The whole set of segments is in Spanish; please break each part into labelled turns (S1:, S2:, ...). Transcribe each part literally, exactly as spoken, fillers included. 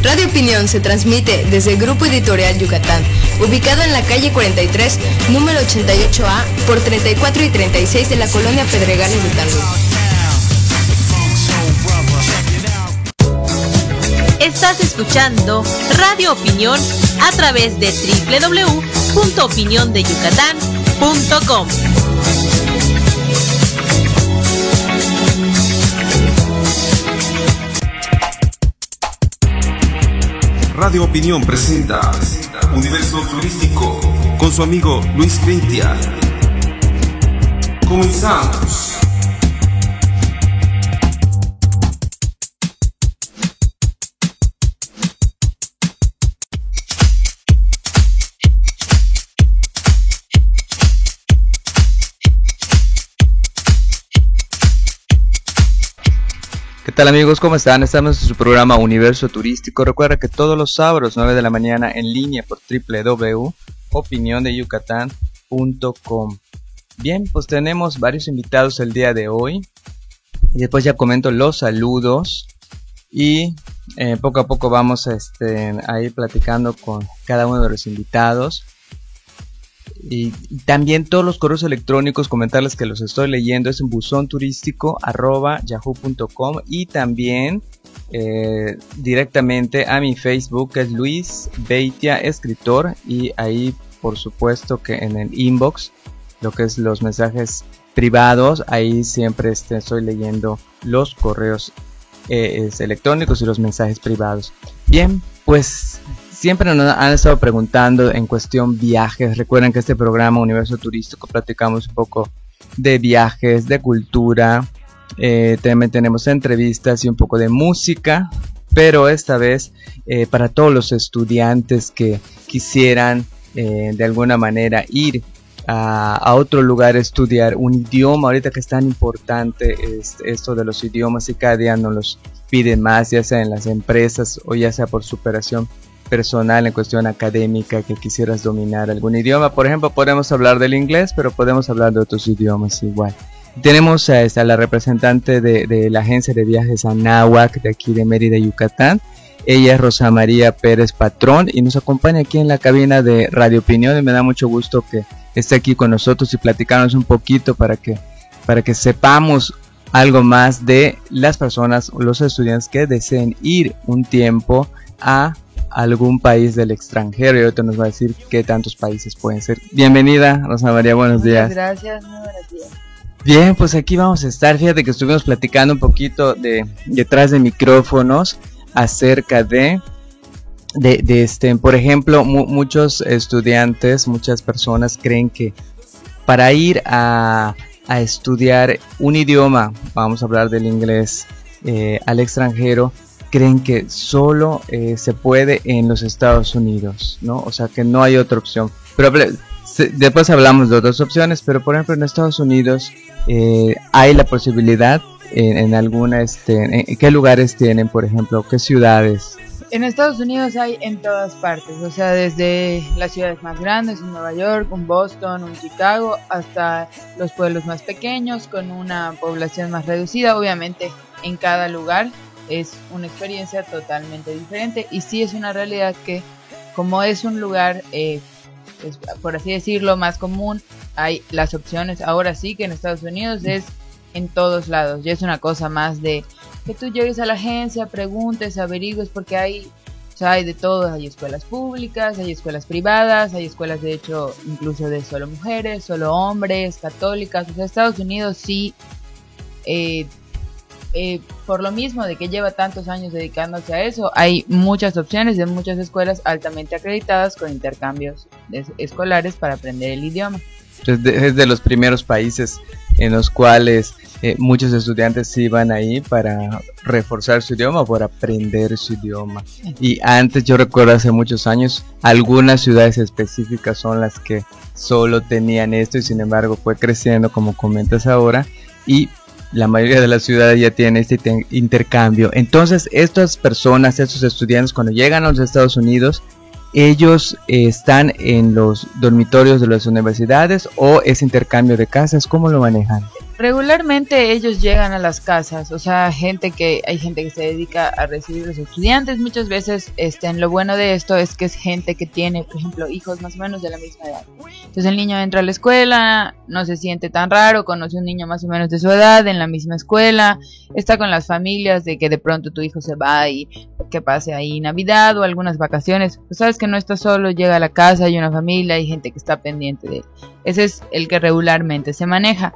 S1: Radio Opinión se transmite desde el Grupo Editorial Yucatán, ubicado en la calle cuarenta y tres, número ochenta y ocho A, por treinta y cuatro y treinta y seis de la colonia Pedregales de Talú.
S2: Estás escuchando Radio Opinión a través de doble u doble u doble u punto opinión de yucatán punto com.
S3: Radio Opinión presenta Universo Turístico con su amigo Luis Crintia. Comenzamos.
S4: ¿Qué tal amigos? ¿Cómo están? Estamos en su programa Universo Turístico. Recuerda que todos los sábados nueve de la mañana en línea por doble u doble u doble u punto opinión de yucatán punto com. Bien, pues tenemos varios invitados el día de hoy. Y después ya comento los saludos. Y eh, poco a poco vamos este, a ir platicando con cada uno de los invitados. Y, y también todos los correos electrónicos, comentarles que los estoy leyendo, es en buzón turístico arroba yahoo punto com y también eh, directamente a mi Facebook, que es Luis Beitia Escritor, y ahí por supuesto que en el inbox, lo que es los mensajes privados, ahí siempre este, estoy leyendo los correos eh, electrónicos y los mensajes privados. Bien, pues siempre nos han estado preguntando en cuestión viajes. Recuerden que este programa Universo Turístico platicamos un poco de viajes, de cultura, eh, también tenemos entrevistas y un poco de música, pero esta vez eh, para todos los estudiantes que quisieran eh, de alguna manera ir a, a otro lugar a estudiar un idioma, ahorita que es tan importante es esto de los idiomas y cada día nos los piden más, ya sea en las empresas o ya sea por superación personal en cuestión académica, que quisieras dominar algún idioma. Por ejemplo, podemos hablar del inglés, pero podemos hablar de otros idiomas igual. Tenemos a, a la representante de, de la agencia de viajes Anáhuac de aquí de Mérida, Yucatán. Ella es Rosa María Pérez Patrón y nos acompaña aquí en la cabina de Radio Opinión, y me da mucho gusto que esté aquí con nosotros y platicarnos un poquito para que, para que sepamos algo más de las personas o los estudiantes que deseen ir un tiempo a algún país del extranjero, y ahorita nos va a decir qué tantos países pueden ser. Bienvenida, Rosa María, buenos
S5: Muchas
S4: días.
S5: Gracias, muy buenos días.
S4: Bien, pues aquí vamos a estar. Fíjate que estuvimos platicando un poquito de detrás de micrófonos acerca de, de, de este, por ejemplo, mu muchos estudiantes, muchas personas creen que para ir a, a estudiar un idioma, vamos a hablar del inglés, eh, al extranjero, creen que solo eh, se puede en los Estados Unidos, ¿no? O sea, que no hay otra opción. Pero se, después hablamos de otras opciones, pero por ejemplo en Estados Unidos eh, hay la posibilidad en, en alguna, este, en, en qué lugares tienen, por ejemplo, qué ciudades.
S5: En Estados Unidos hay en todas partes, o sea, desde las ciudades más grandes, un Nueva York, un Boston, un Chicago, hasta los pueblos más pequeños con una población más reducida. Obviamente en cada lugar es una experiencia totalmente diferente, y sí es una realidad que como es un lugar, eh, pues, por así decirlo, más común, hay las opciones. Ahora sí que en Estados Unidos es en todos lados, ya es una cosa más de que tú llegues a la agencia, preguntes, averigües, porque hay, o sea, hay de todo. Hay escuelas públicas, hay escuelas privadas, hay escuelas de hecho incluso de solo mujeres, solo hombres, católicas. O sea, Estados Unidos sí eh, Eh, por lo mismo de que lleva tantos años dedicándose a eso, hay muchas opciones de muchas escuelas altamente acreditadas con intercambios escolares para aprender el idioma.
S4: Es de, es de los primeros países en los cuales eh, muchos estudiantes iban ahí para reforzar su idioma o para aprender su idioma. Y antes, yo recuerdo hace muchos años, algunas ciudades específicas son las que solo tenían esto, y sin embargo fue creciendo como comentas ahora, y la mayoría de las ciudades ya tienen este intercambio. Entonces estas personas, estos estudiantes, cuando llegan a los Estados Unidos, ellos eh, están en los dormitorios de las universidades, o es intercambio de casas. ¿Cómo lo manejan?
S5: regularmente ellos llegan a las casas, o sea, gente que hay gente que se dedica a recibir a los estudiantes. Muchas veces, este, lo bueno de esto es que es gente que tiene, por ejemplo, hijos más o menos de la misma edad. Entonces el niño entra a la escuela, no se siente tan raro, conoce un niño más o menos de su edad en la misma escuela, está con las familias de que de pronto tu hijo se va y que pase ahí Navidad o algunas vacaciones. Pues sabes que no está solo, llega a la casa, hay una familia, hay gente que está pendiente de él. Ese es el que regularmente se maneja.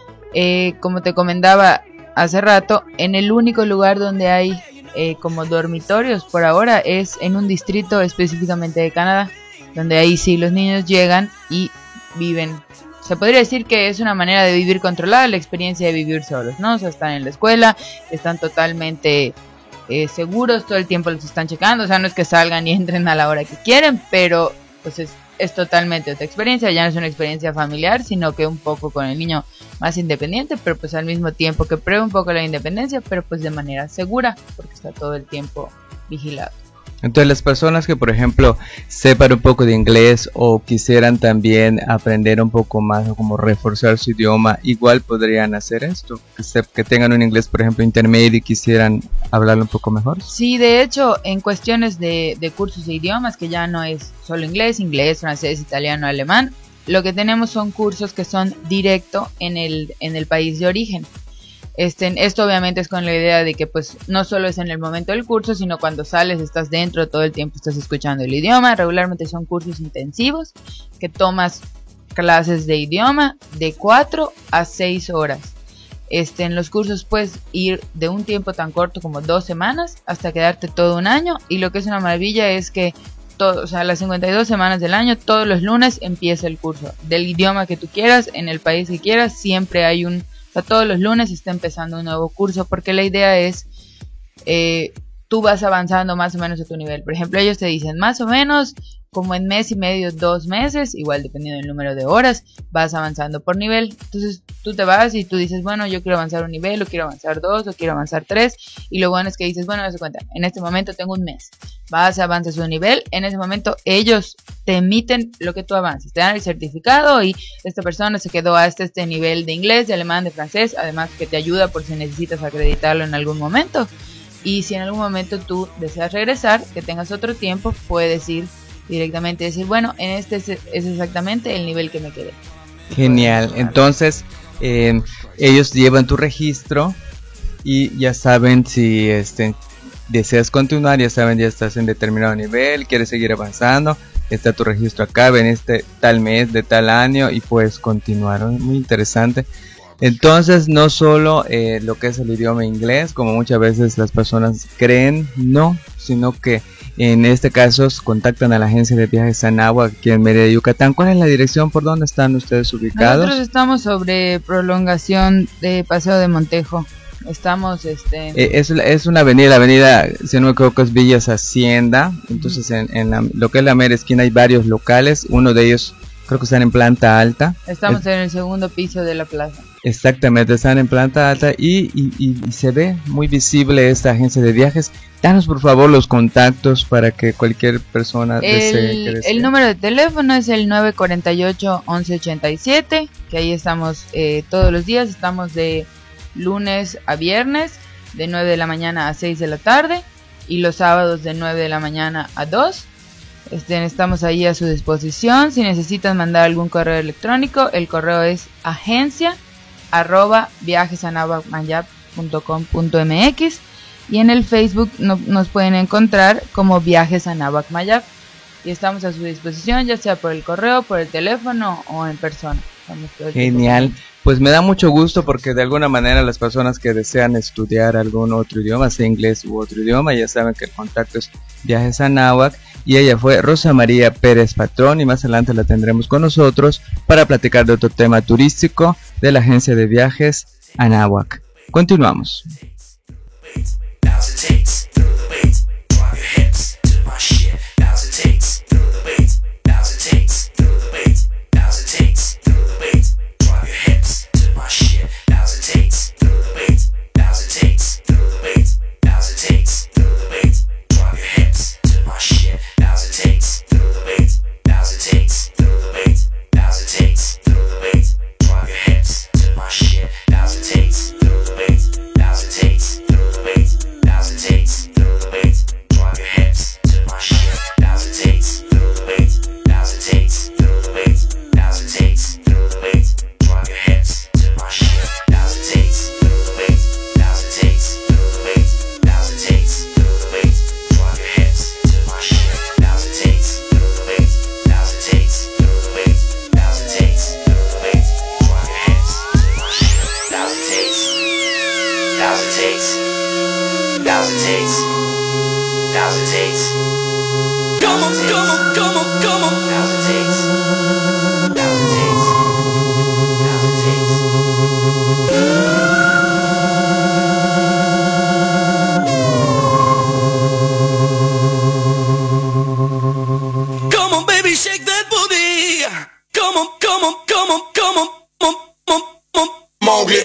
S5: Eh, como te comentaba hace rato, en el único lugar donde hay eh, como dormitorios por ahora es en un distrito específicamente de Canadá, donde ahí sí los niños llegan y viven. Se podría decir que es una manera de vivir controlada, la experiencia de vivir solos, ¿no? O sea, están en la escuela, están totalmente eh, seguros, todo el tiempo los están checando, o sea, no es que salgan y entren a la hora que quieren, pero pues es es totalmente otra experiencia, ya no es una experiencia familiar, sino que un poco con el niño más independiente, pero pues al mismo tiempo que prueba un poco la independencia, pero pues de manera segura, porque está todo el tiempo vigilado.
S4: Entonces las personas que por ejemplo sepan un poco de inglés o quisieran también aprender un poco más o como reforzar su idioma, igual podrían hacer esto, que, se, que tengan un inglés por ejemplo intermedio y quisieran hablarlo un poco mejor.
S5: Sí, de hecho en cuestiones de, de cursos de idiomas, que ya no es solo inglés, inglés, francés, italiano, alemán, lo que tenemos son cursos que son directo en el, en el país de origen. Este, esto obviamente es con la idea de que pues no solo es en el momento del curso, sino cuando sales, estás dentro, todo el tiempo estás escuchando el idioma. Regularmente son cursos intensivos que tomas clases de idioma de cuatro a seis horas. Este, en los cursos puedes ir de un tiempo tan corto como dos semanas hasta quedarte todo un año, y lo que es una maravilla es que todo, o sea, las cincuenta y dos semanas del año, todos los lunes empieza el curso del idioma que tú quieras, en el país que quieras, siempre hay un... O sea, todos los lunes está empezando un nuevo curso, porque la idea es, eh, tú vas avanzando más o menos a tu nivel. Por ejemplo, ellos te dicen más o menos, como en mes y medio, dos meses, igual dependiendo del número de horas, vas avanzando por nivel. Entonces tú te vas y tú dices, bueno, yo quiero avanzar un nivel, o quiero avanzar dos, o quiero avanzar tres, y lo bueno es que dices, bueno, haz de cuenta, en este momento tengo un mes, vas, avanzas un nivel, en ese momento ellos te emiten lo que tú avances, te dan el certificado y esta persona se quedó hasta este nivel de inglés, de alemán, de francés, además que te ayuda por si necesitas acreditarlo en algún momento. Y si en algún momento tú deseas regresar, que tengas otro tiempo, puedes ir directamente y decir, bueno, en este es, es exactamente el nivel que me quedé.
S4: Genial, entonces eh, ellos llevan tu registro y ya saben si este, deseas continuar, ya saben, ya estás en determinado nivel, quieres seguir avanzando, está tu registro acá, ven este tal mes, de tal año, y puedes continuar. Muy interesante. Entonces no solo eh, lo que es el idioma inglés, como muchas veces las personas creen, no, sino que en este caso contactan a la agencia de viajes Anáhuac aquí en Mérida, Yucatán. ¿Cuál es la dirección? ¿Por dónde están ustedes ubicados?
S5: Nosotros estamos sobre prolongación de Paseo de Montejo. Estamos este
S4: eh, es, es una avenida, la avenida, si no me equivoco, es Villas Hacienda. Entonces en, en la, lo que es la mera esquina hay varios locales, uno de ellos creo que están en planta alta.
S5: Estamos
S4: es,
S5: en el segundo piso de la plaza.
S4: Exactamente, están en planta alta y, y, y, y se ve muy visible esta agencia de viajes. Danos por favor los contactos para que cualquier persona desee, que desee.
S5: El número de teléfono es el nueve cuatro ocho, once ochenta y siete, que ahí estamos eh, todos los días. Estamos de lunes a viernes, de nueve de la mañana a seis de la tarde, y los sábados de nueve de la mañana a dos. Este, estamos ahí a su disposición. Si necesitan mandar algún correo electrónico, el correo es agencia arroba viajesanahuacmayap punto com punto mx, y en el Facebook no, nos pueden encontrar como Viajes Anáhuac Mayap, y estamos a su disposición, ya sea por el correo, por el teléfono o en persona.
S4: Genial, pues me da mucho gusto porque de alguna manera las personas que desean estudiar algún otro idioma, sea inglés u otro idioma, ya saben que el contacto es Viajes Anáhuac, y ella fue Rosa María Pérez Patrón, y más adelante la tendremos con nosotros para platicar de otro tema turístico de la agencia de viajes Anáhuac. Continuamos.
S6: Shit. Thousand takes, thousand takes. Come on, come on, come on, come on. Thousand takes, thousand takes, thousand takes. Come on, baby, shake that booty. Come on, come on, come on, come on, come on, come on, Mowgli.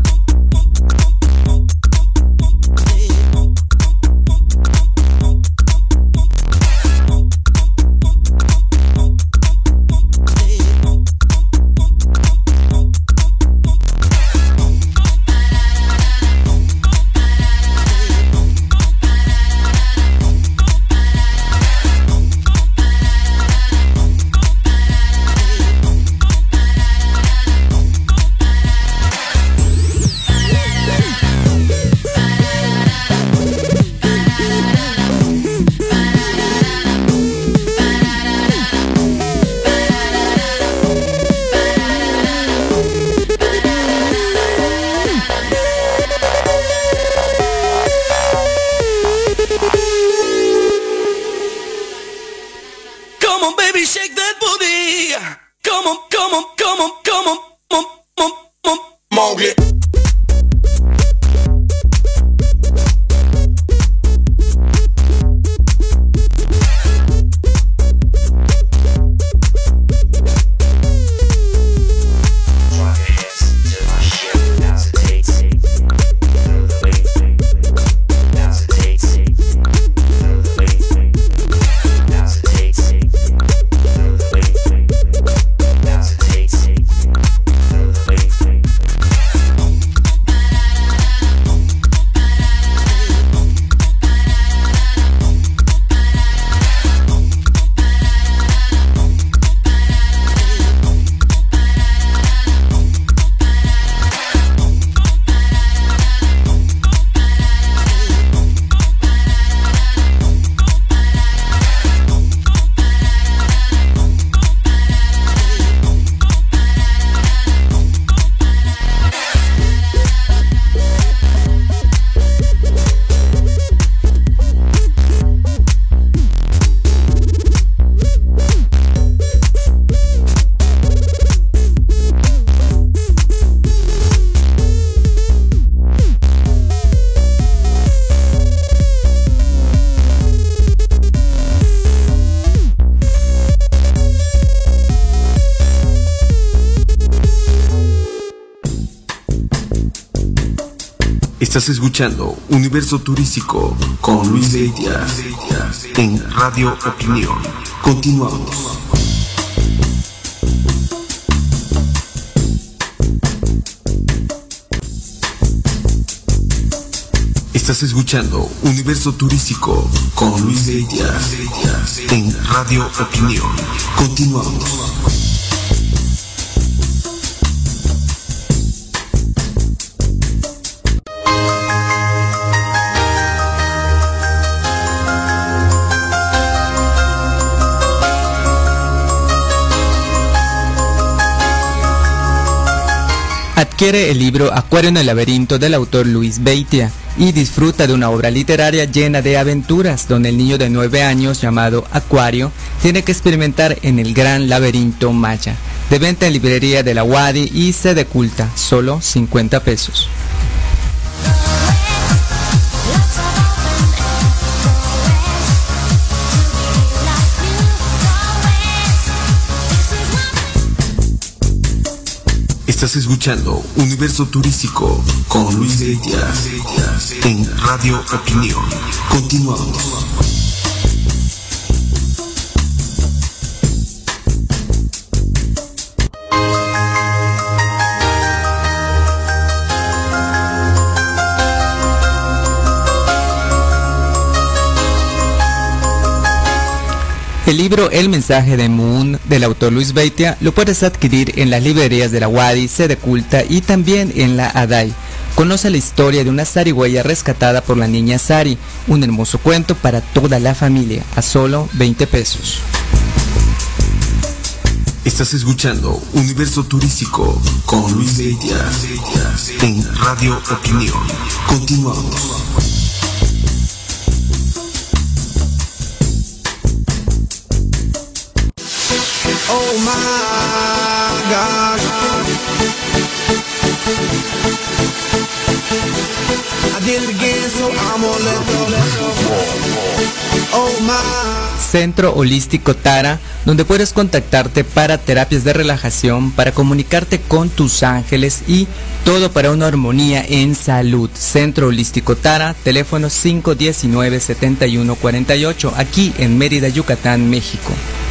S3: Estás escuchando Universo Turístico con Luis Beitia en Radio Opinión. Continuamos. Estás escuchando Universo Turístico con Luis Beitia en Radio Opinión. Continuamos.
S4: Adquiere el libro Acuario en el laberinto del autor Luis Beitia y disfruta de una obra literaria llena de aventuras, donde el niño de nueve años llamado Acuario tiene que experimentar en el gran laberinto maya. De venta en librería de la Wadi y Sede Culta, solo cincuenta pesos.
S3: Estás escuchando Universo Turístico con Luis Beitia en Radio Opinión. Continuamos.
S4: El libro El mensaje de Moon del autor Luis Beitia lo puedes adquirir en las librerías de la Wadi, Sede Culta y también en la Adai. Conoce la historia de una zarigüeya rescatada por la niña Sari, un hermoso cuento para toda la familia, a solo veinte pesos.
S3: Estás escuchando Universo Turístico con Luis Beitia en Radio Opinión. Continuamos.
S7: Centro Holístico Tara, donde puedes contactarte para terapias de relajación, para comunicarte con tus ángeles y todo para una armonía en salud. Centro Holístico Tara, teléfono cinco diecinueve, setenta y uno cuarenta y ocho, aquí en Mérida, Yucatán, México.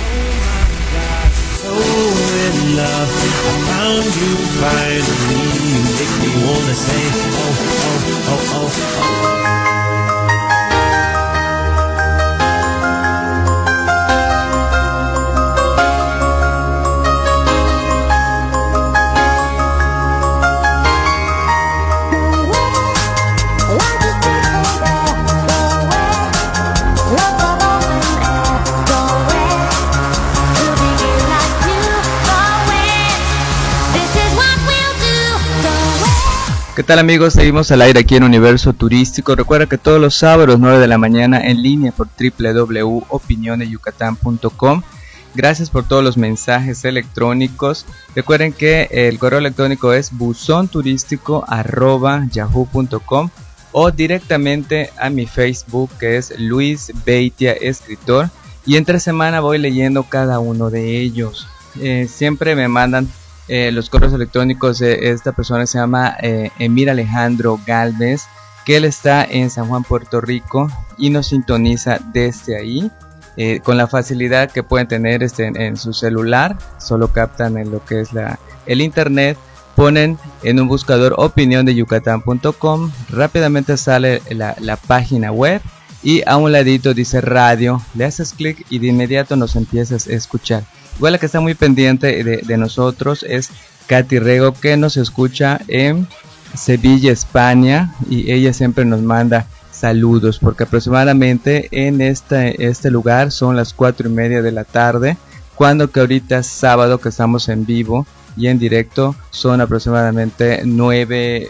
S4: ¿Qué tal amigos? Seguimos al aire aquí en Universo Turístico. Recuerda que todos los sábados nueve de la mañana en línea por doble u doble u doble u punto opinión de yucatán punto com. Gracias por todos los mensajes electrónicos. Recuerden que el correo electrónico es buzonturístico arroba yahoo punto com o directamente a mi Facebook, que es Luis Beitia Escritor, y entre semana voy leyendo cada uno de ellos. Eh, siempre me mandan Eh, los correos electrónicos de esta persona que se llama eh, Emir Alejandro Galvez, que él está en San Juan, Puerto Rico, y nos sintoniza desde ahí eh, con la facilidad que pueden tener este, en, en su celular. Solo captan en lo que es la, el internet, ponen en un buscador opinión de yucatán punto com, rápidamente sale la, la página web y a un ladito dice radio, le haces clic y de inmediato nos empiezas a escuchar. Igual la que está muy pendiente de, de nosotros es Katy Rego, que nos escucha en Sevilla, España, y ella siempre nos manda saludos, porque aproximadamente en este, este lugar son las cuatro y media de la tarde, cuando que ahorita es sábado, que estamos en vivo y en directo, son aproximadamente nueve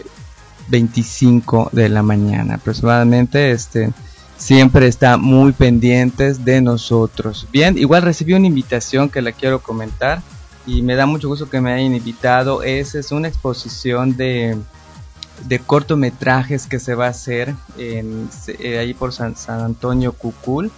S4: veinticinco de la mañana aproximadamente. Este siempre está muy pendientes de nosotros. Bien, igual recibí una invitación que la quiero comentar y me da mucho gusto que me hayan invitado. Esa es una exposición de, de cortometrajes que se va a hacer en, eh, ahí por San, San Antonio Cucul,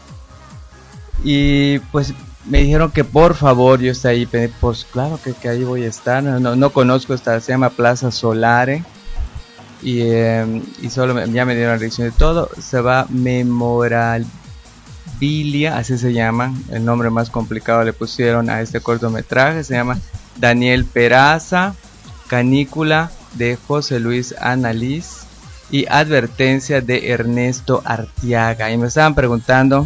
S4: y pues me dijeron que por favor yo esté ahí. Pues claro que, que ahí voy a estar. No, no conozco esta, se llama Plaza Solare. Y, eh, y solo me, ya me dieron la dirección de todo. Se va Memorabilia, así se llama, el nombre más complicado le pusieron a este cortometraje. Se llama Daniel Peraza, Canícula de José Luis Analiz y Advertencia de Ernesto Artiaga. Y me estaban preguntando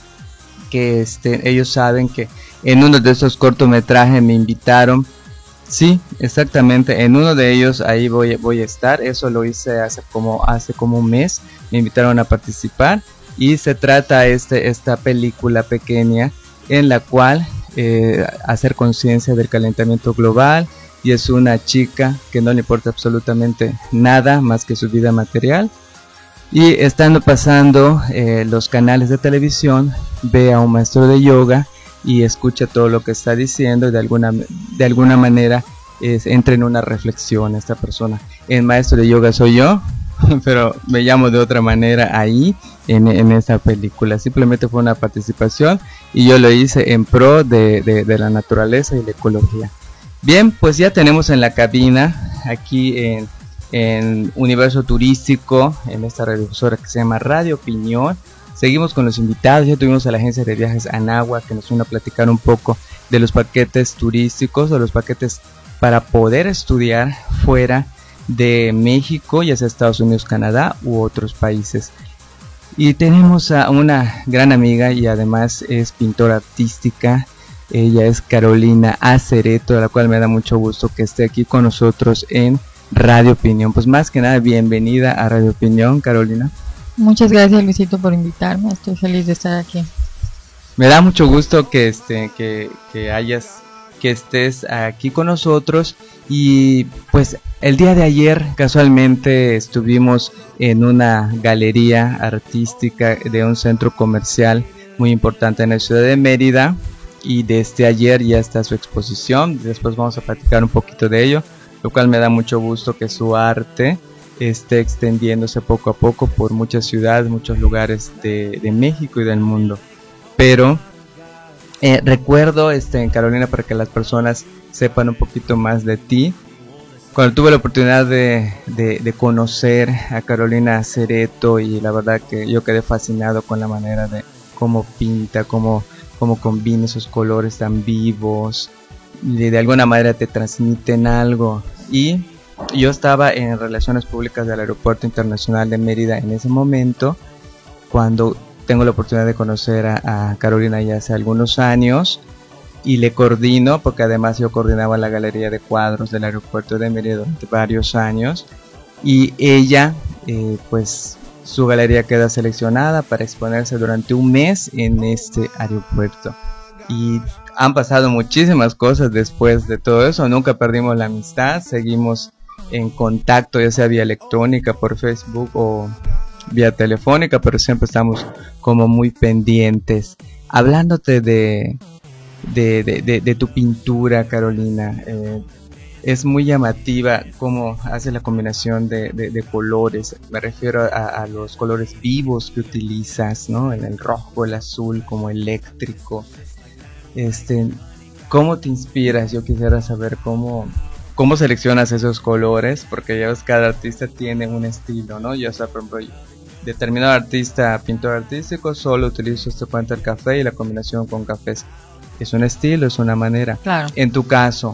S4: que este, ellos saben que en uno de esos cortometrajes me invitaron. Sí, exactamente, en uno de ellos ahí voy, voy a estar. Eso lo hice hace como, hace como un mes, me invitaron a participar. Y se trata este, esta película pequeña en la cual eh, hacer conciencia del calentamiento global. Y es una chica que no le importa absolutamente nada más que su vida material. Y estando pasando eh, los canales de televisión, ve a un maestro de yoga y escucha todo lo que está diciendo, y de alguna, de alguna manera es, entra en una reflexión esta persona. El maestro de yoga soy yo, pero me llamo de otra manera ahí en, en esta película. Simplemente fue una participación y yo lo hice en pro de, de, de la naturaleza y la ecología. Bien, pues ya tenemos en la cabina aquí en, en Universo Turístico, en esta radiodifusora que se llama Radio Opinión. Seguimos con los invitados. Ya tuvimos a la agencia de viajes Anagua, que nos vino a platicar un poco de los paquetes turísticos, de los paquetes para poder estudiar fuera de México, ya sea Estados Unidos, Canadá u otros países. Y tenemos a una gran amiga y además es pintora artística. Ella es Carolina Acereto, de la cual me da mucho gusto que esté aquí con nosotros en Radio Opinión. Pues más que nada, bienvenida a Radio Opinión, Carolina.
S5: Muchas gracias, Luisito, por invitarme. Estoy feliz de estar aquí.
S4: Me da mucho gusto que este que, que hayas que estés aquí con nosotros. Y pues el día de ayer casualmente estuvimos en una galería artística de un centro comercial muy importante en la ciudad de Mérida, y desde ayer ya está su exposición. Después vamos a platicar un poquito de ello, lo cual me da mucho gusto que su arte esté extendiéndose poco a poco por muchas ciudades, muchos lugares de, de México y del mundo. Pero eh, recuerdo, este, Carolina, para que las personas sepan un poquito más de ti, cuando tuve la oportunidad de, de, de conocer a Carolina Cereto, y la verdad que yo quedé fascinado con la manera de cómo pinta, cómo, cómo combina esos colores tan vivos, y de alguna manera te transmiten algo. Y yo estaba en Relaciones Públicas del Aeropuerto Internacional de Mérida en ese momento, cuando tengo la oportunidad de conocer a, a Carolina ya hace algunos años, y le coordino, porque además yo coordinaba la galería de cuadros del aeropuerto de Mérida durante varios años, y ella, eh, pues su galería queda seleccionada para exponerse durante un mes en este aeropuerto. Y han pasado muchísimas cosas después de todo eso, nunca perdimos la amistad, seguimos en contacto, ya sea vía electrónica, por Facebook o vía telefónica, pero siempre estamos como muy pendientes. Hablándote de... De, de, de, de tu pintura, Carolina, eh, es muy llamativa cómo hace la combinación de, de, de colores. Me refiero a, a los colores vivos que utilizas, ¿no? En el rojo, el azul, como eléctrico. Este, ¿cómo te inspiras? Yo quisiera saber cómo, cómo seleccionas esos colores, porque ya ves, cada artista tiene un estilo, ¿no? Yo, o sea, por ejemplo, yo, determinado artista, pintor artístico, solo utilizo este cuento del café y la combinación con cafés. Es un estilo, es una manera.
S8: Claro.
S4: En tu caso.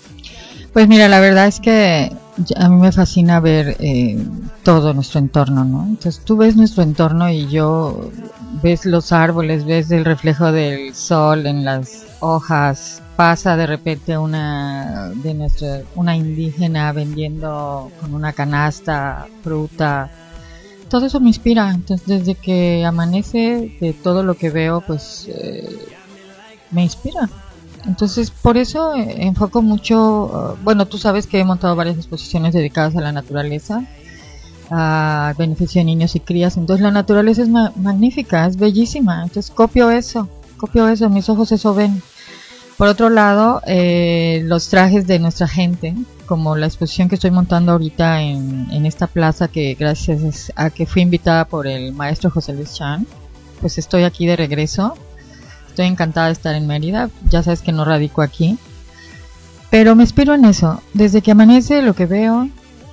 S8: Pues mira, la verdad es que a mí me fascina ver eh, todo nuestro entorno, ¿no? Entonces tú ves nuestro entorno y yo ves los árboles, ves el reflejo del sol en las hojas, pasa de repente una de nuestra una indígena vendiendo con una canasta fruta. Todo eso me inspira. Entonces desde que amanece, de todo lo que veo, pues eh, me inspira. Entonces por eso enfoco mucho, uh, bueno, tú sabes que he montado varias exposiciones dedicadas a la naturaleza, a beneficio de niños y crías. Entonces la naturaleza es ma magnífica, es bellísima. Entonces copio eso, copio eso, mis ojos eso ven. Por otro lado, eh, los trajes de nuestra gente, como la exposición que estoy montando ahorita en, en esta plaza, que gracias a que fui invitada por el maestro José Luis Chan, pues estoy aquí de regreso. Estoy encantada de estar en Mérida, ya sabes que no radico aquí, pero me inspiro en eso. Desde que amanece lo que veo,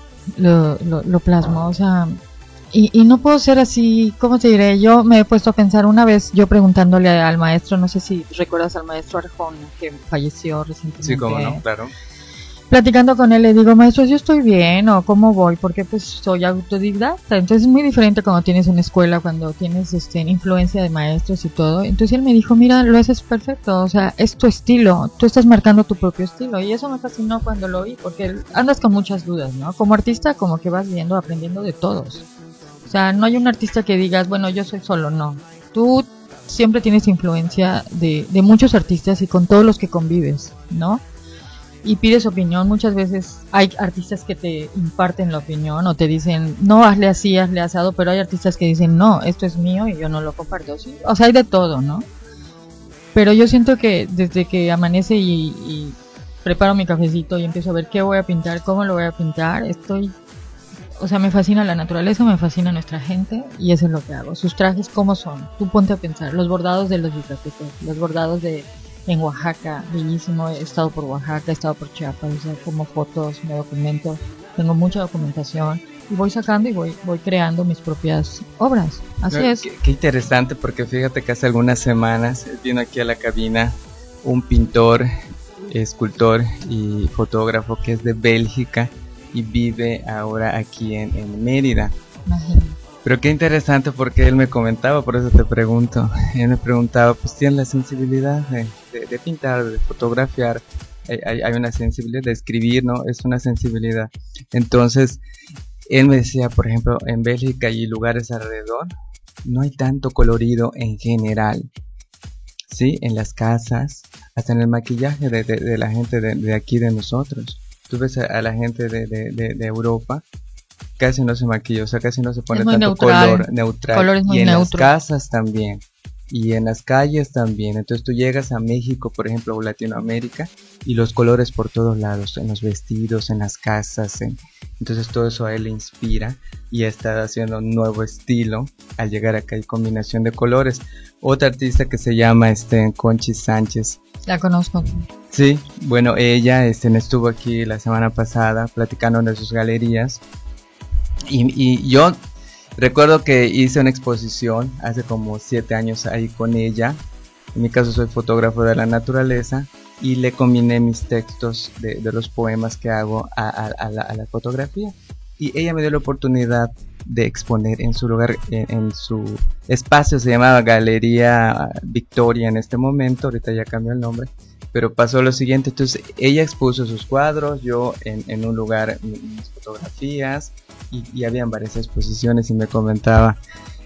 S8: lo, lo, lo plasmo, o sea, y, y no puedo ser así, ¿cómo te diré? Yo me he puesto a pensar una vez, yo preguntándole al maestro, no sé si recuerdas al maestro Arjona, que falleció recientemente.
S4: Sí, cómo no, claro.
S8: Platicando con él le digo, maestro, yo estoy bien, o cómo voy, porque pues soy autodidacta. Entonces es muy diferente cuando tienes una escuela, cuando tienes este, influencia de maestros y todo. Entonces él me dijo, mira, lo haces perfecto, o sea, es tu estilo, tú estás marcando tu propio estilo. Y eso me fascinó cuando lo oí, porque andas con muchas dudas, ¿no? Como artista, como que vas viendo, aprendiendo de todos. O sea, no hay un artista que digas, bueno, yo soy solo, no. Tú siempre tienes influencia de, de muchos artistas y con todos los que convives, ¿no? Y pides opinión. Muchas veces hay artistas que te imparten la opinión o te dicen, no, hazle así, hazle asado, pero hay artistas que dicen, no, esto es mío y yo no lo comparto. ¿Sí? O sea, hay de todo, ¿no? Pero yo siento que desde que amanece y, y preparo mi cafecito y empiezo a ver qué voy a pintar, cómo lo voy a pintar, estoy, o sea, me fascina la naturaleza, me fascina nuestra gente y eso es lo que hago. Sus trajes, ¿cómo son? Tú ponte a pensar, los bordados de los yucatecos, los bordados de en Oaxaca, bellísimo, he estado por Oaxaca, he estado por Chiapas, o sea, como fotos, me documento, tengo mucha documentación y voy sacando y voy voy creando mis propias obras, así
S4: No,
S8: es.
S4: Qué, qué interesante, porque fíjate que hace algunas semanas vino aquí a la cabina un pintor, escultor y fotógrafo que es de Bélgica y vive ahora aquí en, en Mérida.
S8: Imagínate.
S4: Pero qué interesante, porque él me comentaba, por eso te pregunto, él me preguntaba, pues tiene la sensibilidad de, de, de pintar, de fotografiar, hay, hay, hay una sensibilidad de escribir, ¿no? Es una sensibilidad. Entonces, él me decía, por ejemplo, en Bélgica y lugares alrededor, no hay tanto colorido en general, ¿sí? En las casas, hasta en el maquillaje de, de, de la gente de, de aquí, de nosotros. Tú ves a, a la gente de, de, de, de Europa, casi no se maquilla, o sea, casi no se pone tanto
S8: neutral.
S4: color neutral.
S8: Colores muy
S4: y en
S8: neutros.
S4: las casas también. y en las calles también. Entonces tú llegas a México, por ejemplo, o Latinoamérica, y los colores por todos lados, en los vestidos, en las casas, en... entonces todo eso a él le inspira y está haciendo un nuevo estilo. Al llegar acá hay combinación de colores. Otra artista que se llama este, Conchi Sánchez.
S8: La conozco.
S4: Sí, bueno, ella este, estuvo aquí la semana pasada platicando de sus galerías y, y yo recuerdo que hice una exposición hace como siete años ahí con ella. En mi caso soy fotógrafo de la naturaleza y le combiné mis textos de, de los poemas que hago a, a, a, la, a la fotografía. Y ella me dio la oportunidad de exponer en su lugar, en, en su espacio, se llamaba Galería Victoria en este momento, ahorita ya cambió el nombre, pero pasó lo siguiente. Entonces ella expuso sus cuadros, yo en, en un lugar mis fotografías, y, y habían varias exposiciones y me comentaba,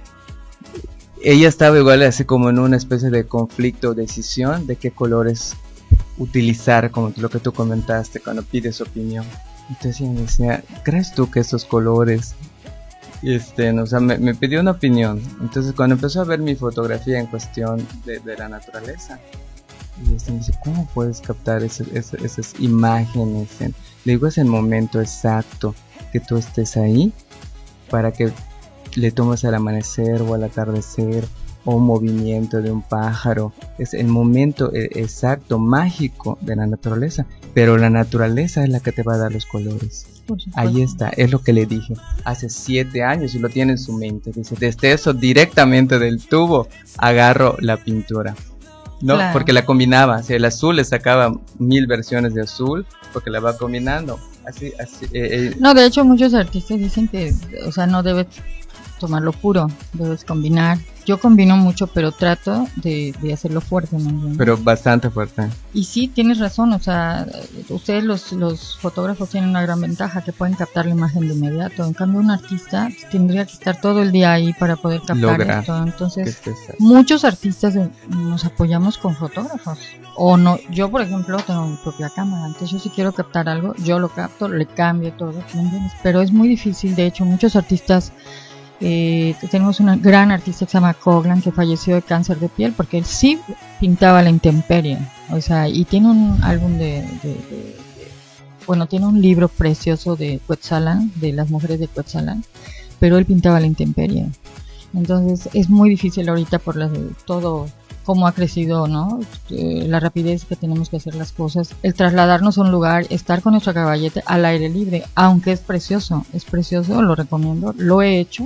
S4: ella estaba igual así como en una especie de conflicto o decisión de qué colores utilizar, como lo que tú comentaste cuando pides opinión. Entonces ella me decía, ¿crees tú que estos colores? Este, no, o sea, me, me pidió una opinión. Entonces cuando empezó a ver mi fotografía en cuestión de, de la naturaleza, y este me dice, ¿cómo puedes captar ese, ese, esas imágenes? En... Le digo, es el momento exacto que tú estés ahí para que le tomes al amanecer o al atardecer o un movimiento de un pájaro. Es el momento exacto, mágico de la naturaleza, pero la naturaleza es la que te va a dar los colores. Ahí está, es lo que le dije hace siete años y lo tiene en su mente. Dice, desde eso directamente del tubo agarro la pintura, ¿no? Claro. Porque la combinaba, o sea, el azul le sacaba mil versiones de azul porque la va combinando. Así, así. Eh, eh.
S8: No, de hecho muchos artistas dicen que, o sea, no debes tomarlo puro, debes combinar. Yo combino mucho, pero trato de, de hacerlo fuerte, ¿no?
S4: Pero bastante fuerte.
S8: Y sí, tienes razón, o sea, ustedes los, los fotógrafos tienen una gran ventaja, que pueden captar la imagen de inmediato. En cambio, un artista tendría que estar todo el día ahí para poder captar Lograr esto. Entonces, muchos artistas nos apoyamos con fotógrafos. O no, yo por ejemplo tengo mi propia cámara, entonces yo si quiero captar algo, yo lo capto, le cambio todo, ¿me entiendes? Pero es muy difícil, de hecho, muchos artistas... Eh, tenemos una gran artista que se llama Coglan, que falleció de cáncer de piel porque él sí pintaba la intemperie, o sea, y tiene un álbum de, de, de, de bueno, tiene un libro precioso de Cuetzalan, de las mujeres de Cuetzalan, pero él pintaba la intemperie. Entonces es muy difícil ahorita por la, todo cómo ha crecido, ¿no? Eh, la rapidez que tenemos que hacer las cosas, el trasladarnos a un lugar, estar con nuestra caballete al aire libre, aunque es precioso, es precioso, lo recomiendo, lo he hecho.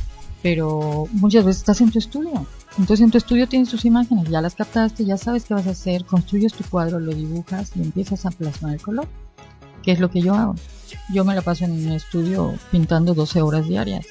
S8: Pero muchas veces estás en tu estudio, entonces en tu estudio tienes tus imágenes, ya las captaste, ya sabes qué vas a hacer, construyes tu cuadro, lo dibujas y empiezas a plasmar el color, que es lo que yo hago. Yo me la paso en un estudio pintando doce horas diarias.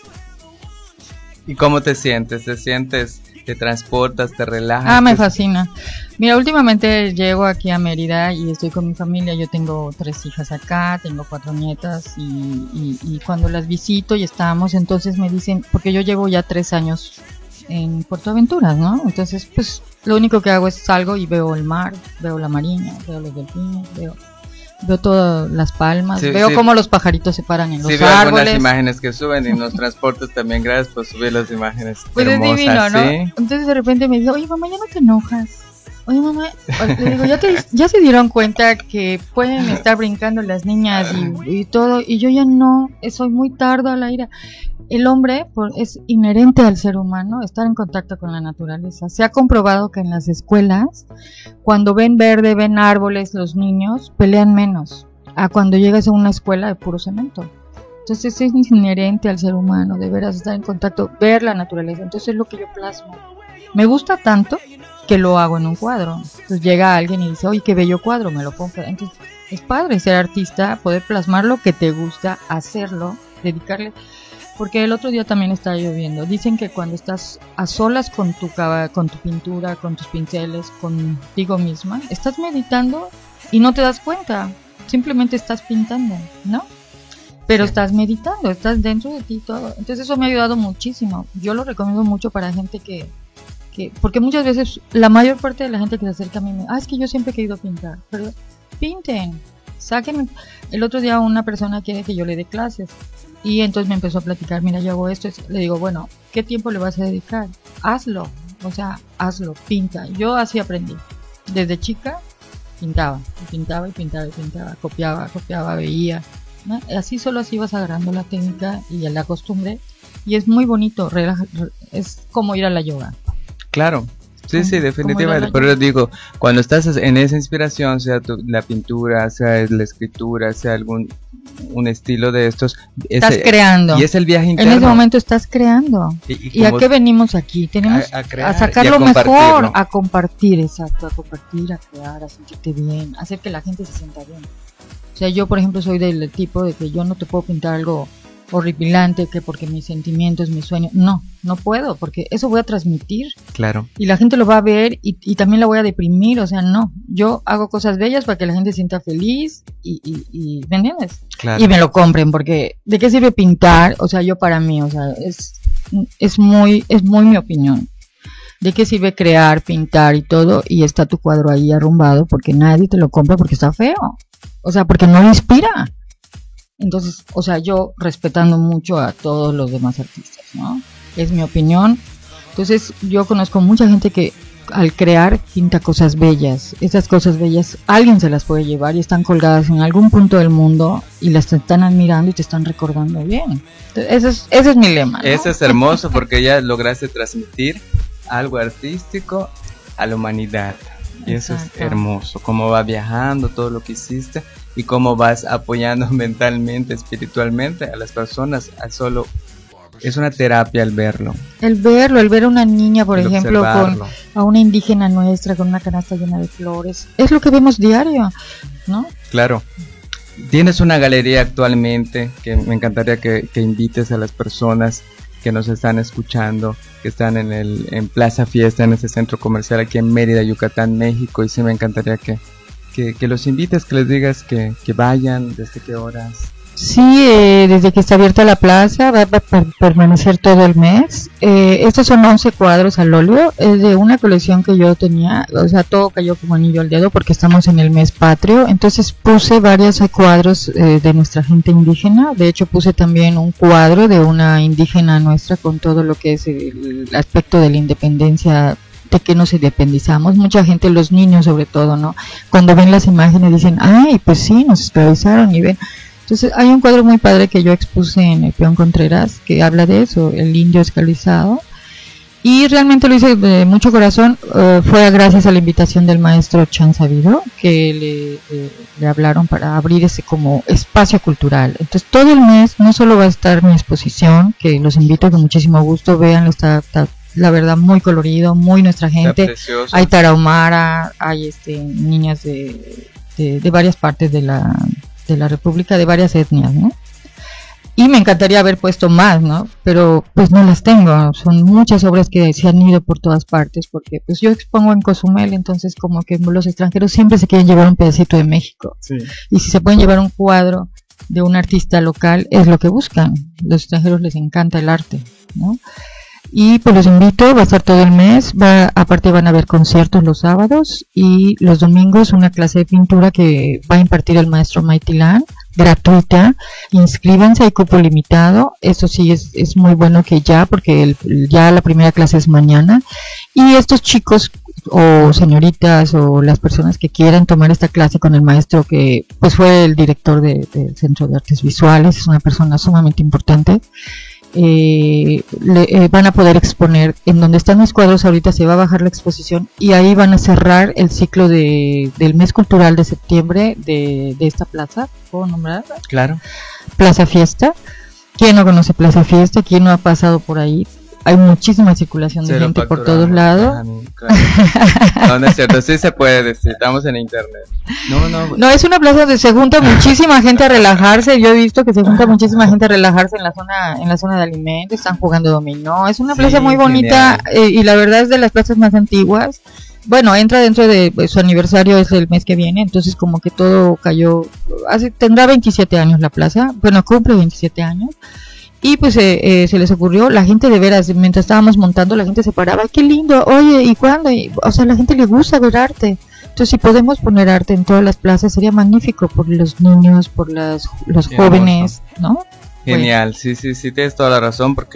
S4: ¿Y cómo te sientes? ¿Te sientes, te transportas, te relajas?
S8: Ah, me fascina. Mira, últimamente llego aquí a Mérida y estoy con mi familia. Yo tengo tres hijas acá, tengo cuatro nietas y, y, y cuando las visito y estamos, entonces me dicen, porque yo llevo ya tres años en Puerto Aventuras, ¿no? Entonces, pues, lo único que hago es salgo y veo el mar, veo la marina, veo los delfines, veo... Veo todas las palmas, sí, veo sí. cómo los pajaritos se paran en los
S4: sí, veo
S8: árboles.
S4: Algunas imágenes que suben y nos transportes también. Gracias por subir las imágenes.
S8: Pues
S4: hermosas,
S8: es divino, ¿no?
S4: ¿sí?
S8: Entonces de repente me dice, oye mamá, ya no te enojas. Oye mamá, le digo, ¿ya, te, ya se dieron cuenta que pueden estar brincando las niñas y, y todo, y yo ya no, soy muy tardo al aire. El hombre por, es inherente al ser humano estar en contacto con la naturaleza. Se ha comprobado que en las escuelas, cuando ven verde, ven árboles, los niños pelean menos a cuando llegas a una escuela de puro cemento. Entonces es inherente al ser humano, de veras estar en contacto, ver la naturaleza. Entonces es lo que yo plasmo. Me gusta tanto que lo hago en un cuadro. Entonces llega alguien y dice, oye, qué bello cuadro, me lo pongo. Entonces es padre ser artista, poder plasmar lo que te gusta, hacerlo, dedicarle... Porque el otro día también estaba lloviendo. Dicen que cuando estás a solas con tu con tu pintura, con tus pinceles, contigo misma, estás meditando y no te das cuenta. Simplemente estás pintando, ¿no? Pero estás meditando, estás dentro de ti todo. Entonces eso me ha ayudado muchísimo. Yo lo recomiendo mucho para gente que... que porque muchas veces la mayor parte de la gente que se acerca a mí me dice, ah, es que yo siempre he querido pintar. Pero pinten, saquen. El otro día una persona quiere que yo le dé clases. Y entonces me empezó a platicar, mira, yo hago esto, le digo, bueno, ¿qué tiempo le vas a dedicar? Hazlo, O sea, hazlo, pinta. Yo así aprendí. Desde chica pintaba, y pintaba y pintaba y pintaba, copiaba, copiaba, veía, ¿no? Así solo así vas agarrando la técnica y la costumbre. Y es muy bonito, relaja, es como ir a la yoga.
S4: Claro. Sí,
S8: ¿Cómo-
S4: sí,
S8: cómo
S4: definitivamente.
S8: era
S4: Pero
S8: la-
S4: les digo, cuando estás en esa inspiración, sea tu- la pintura, sea la escritura, sea algún un estilo de estos,
S8: Estás
S4: ese-
S8: creando.
S4: y es el viaje
S8: En
S4: interno.
S8: ese momento estás creando.
S4: Y,
S8: ¿Y a
S4: como-
S8: qué venimos aquí? Tenemos
S4: A- a
S8: a,
S4: crear
S8: sacar
S4: y a
S8: lo mejor,
S4: compartirlo.
S8: a compartir, exacto, a compartir, a crear, a sentirte bien, a hacer que la gente se sienta bien. O sea, yo por ejemplo soy del tipo de que yo no te puedo pintar algo horripilante, que porque mis sentimientos, mis sueños, no, no puedo, porque eso voy a transmitir
S4: Claro,
S8: y la gente lo va a ver y, y también la voy a deprimir, o sea, no, yo hago cosas bellas para que la gente se sienta feliz y, y, y ¿me entiendes?
S4: claro.
S8: Y me lo compren, porque ¿de qué sirve pintar? O sea, yo para mí, o sea, es, es muy, es muy mi opinión. ¿De qué sirve crear, pintar y todo y está tu cuadro ahí arrumbado porque nadie te lo compra porque está feo? O sea, porque no inspira. Entonces, o sea, yo respetando mucho a todos los demás artistas, ¿no? Es mi opinión. Entonces, yo conozco mucha gente que al crear pinta cosas bellas. Esas cosas bellas alguien se las puede llevar y están colgadas en algún punto del mundo y las están admirando y te están recordando bien. Entonces, ese es, ese es mi lema, ¿no?
S4: Eso es hermoso porque ya lograste transmitir algo artístico a la humanidad. Y eso es
S8: Exacto.
S4: hermoso, cómo va viajando todo lo que hiciste y cómo vas apoyando mentalmente, espiritualmente a las personas. A solo es una terapia el verlo,
S8: El verlo, el ver a una niña, por
S4: el
S8: ejemplo, con
S4: observarlo.
S8: a una indígena nuestra con una canasta llena de flores, es lo que vemos diario, ¿no?
S4: Claro. Tienes una galería actualmente que me encantaría que, que invites a las personas que nos están escuchando, que están en el en Plaza Fiesta, en ese centro comercial aquí en Mérida, Yucatán, México, y sí me encantaría que, que, que los invites, que les digas que, que vayan, desde qué horas.
S8: Sí, eh, desde que está abierta la plaza va a per- permanecer todo el mes. Eh, estos son once cuadros al óleo, es de una colección que yo tenía, o sea, todo cayó como anillo al dedo porque estamos en el mes patrio, entonces puse varios eh, cuadros eh, de nuestra gente indígena, de hecho puse también un cuadro de una indígena nuestra con todo lo que es el aspecto de la independencia, de que nos independizamos. Mucha gente, los niños sobre todo, ¿no? Cuando ven las imágenes dicen, ay, pues sí, nos esclavizaron y ven. Entonces hay un cuadro muy padre que yo expuse en el Peón Contreras que habla de eso, el indio esclavizado, y realmente lo hice de mucho corazón. Uh, fue gracias a la invitación del maestro Chan Sabido que le, eh, le hablaron para abrir ese como espacio cultural. Entonces todo el mes no solo va a estar mi exposición, que los invito con muchísimo gusto, vean, está, está la verdad muy colorido, muy nuestra
S4: Está
S8: gente.
S4: precioso.
S8: Hay tarahumara, hay este niñas de, de, de varias partes de la de la República, de varias etnias, ¿no? Y me encantaría haber puesto más, ¿no? Pero pues no las tengo, son muchas obras que se han ido por todas partes, porque pues yo expongo en Cozumel, entonces como que los extranjeros siempre se quieren llevar un pedacito de México,
S4: Sí.
S8: y si se pueden llevar un cuadro de un artista local, es lo que buscan. Los extranjeros les encanta el arte, ¿no? Y pues los invito, va a estar todo el mes, va, aparte van a haber conciertos los sábados y los domingos una clase de pintura que va a impartir el maestro Maitilán, gratuita. Inscríbanse, hay cupo limitado, eso sí es, es muy bueno que ya, porque el, ya la primera clase es mañana, y estos chicos o señoritas o las personas que quieran tomar esta clase con el maestro, que pues fue el director de- del Centro de Artes Visuales, es una persona sumamente importante. Eh, le, eh, van a poder exponer en donde están mis cuadros. Ahorita se va a bajar la exposición y ahí van a cerrar el ciclo de, del mes cultural de septiembre de, de esta plaza. ¿Puedo nombrarla?
S4: Claro.
S8: Plaza Fiesta. ¿Quién no conoce Plaza Fiesta? ¿Quién no ha pasado por ahí? Hay muchísima circulación de
S4: Cero
S8: gente por
S4: facturamos.
S8: todos lados.
S4: Ah, no, claro. No, no es cierto, sí se puede decir, estamos en internet. No, no,
S8: No, es una plaza donde se junta muchísima gente a relajarse. Yo he visto que se junta muchísima gente a relajarse en la zona, en la zona de alimentos, están jugando dominó. Es una
S4: Sí,
S8: plaza muy bonita, eh, y la verdad es de las plazas más antiguas. Bueno, entra dentro de pues, su aniversario, es el mes que viene, entonces como que todo cayó. Hace, tendrá veintisiete años la plaza, bueno, cumple veintisiete años. Y pues eh, eh, se les ocurrió, la gente de veras, mientras estábamos montando, la gente se paraba, ¡ay, qué lindo! Oye, ¿y cuándo? Y, o sea, la gente le gusta ver arte. Entonces, si podemos poner arte en todas las plazas, sería magnífico por los niños, por las, los
S4: Qué
S8: jóvenes, ¿no?
S4: Genial, sí, sí, sí, tienes toda la razón, porque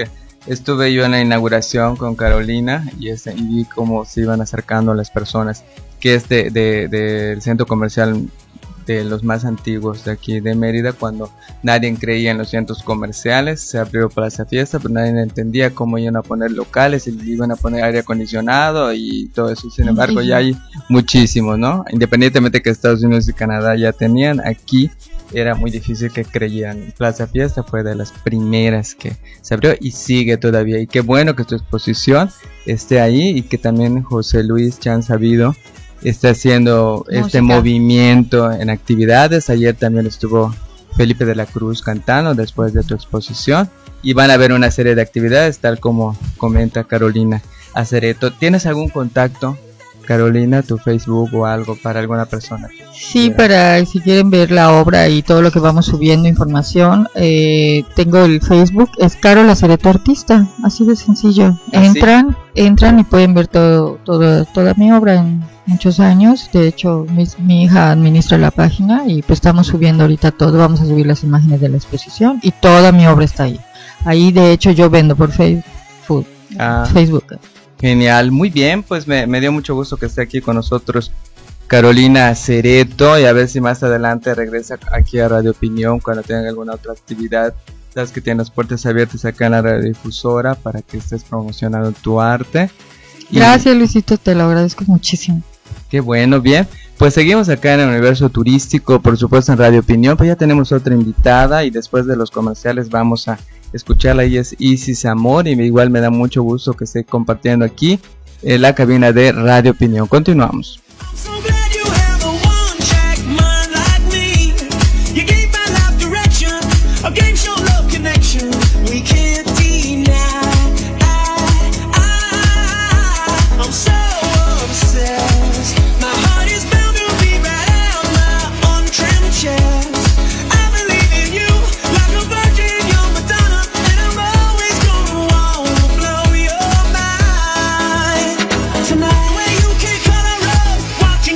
S4: estuve yo en la inauguración con Carolina y, este, y vi cómo se iban acercando las personas, que es de, de, del centro comercial de los más antiguos de aquí de Mérida, cuando nadie creía en los centros comerciales. Se abrió Plaza Fiesta, pero nadie entendía cómo iban a poner locales y iban a poner aire acondicionado y todo eso. Sin embargo, ya hay muchísimos, ¿no? Independientemente que Estados Unidos y Canadá ya tenían, aquí era muy difícil que creyeran. Plaza Fiesta fue de las primeras que se abrió y sigue todavía. Y qué bueno que tu exposición esté ahí y que también José Luis Chan Sabido está haciendo música, este movimiento en actividades. Ayer también estuvo Felipe de la Cruz cantando después de tu exposición y van a haber una serie de actividades tal como comenta Carolina Acereto. ¿Tienes algún contacto, Carolina, tu Facebook o algo para alguna persona?
S8: Sí, para si quieren ver la obra y todo lo que vamos subiendo, información, eh, tengo el Facebook, es Carol Acereto Artista, así de sencillo. ¿Ah, entran, sí? entran y pueden ver todo, todo, toda mi obra en muchos años. De hecho, mi, mi hija administra la página y pues estamos subiendo ahorita todo. Vamos a subir las imágenes de la exposición y toda mi obra está ahí. Ahí de hecho yo vendo por Facebook. Ah. Facebook.
S4: Genial, muy bien, pues me, me dio mucho gusto que esté aquí con nosotros Carolina Acereto, y a ver si más adelante regresa aquí a Radio Opinión cuando tengan alguna otra actividad. Sabes que tienen las puertas abiertas acá en la radiodifusora para que estés promocionando tu arte. Y
S8: gracias, Luisito, te lo agradezco muchísimo.
S4: Qué bueno, bien, pues seguimos acá en el universo turístico, por supuesto en Radio Opinión, pues ya tenemos otra invitada y después de los comerciales vamos a escucharla. Ella es Isis Amor y igual me da mucho gusto que esté compartiendo aquí en la cabina de Radio Opinión. Continuamos.
S9: Tonight, where you can color up, watching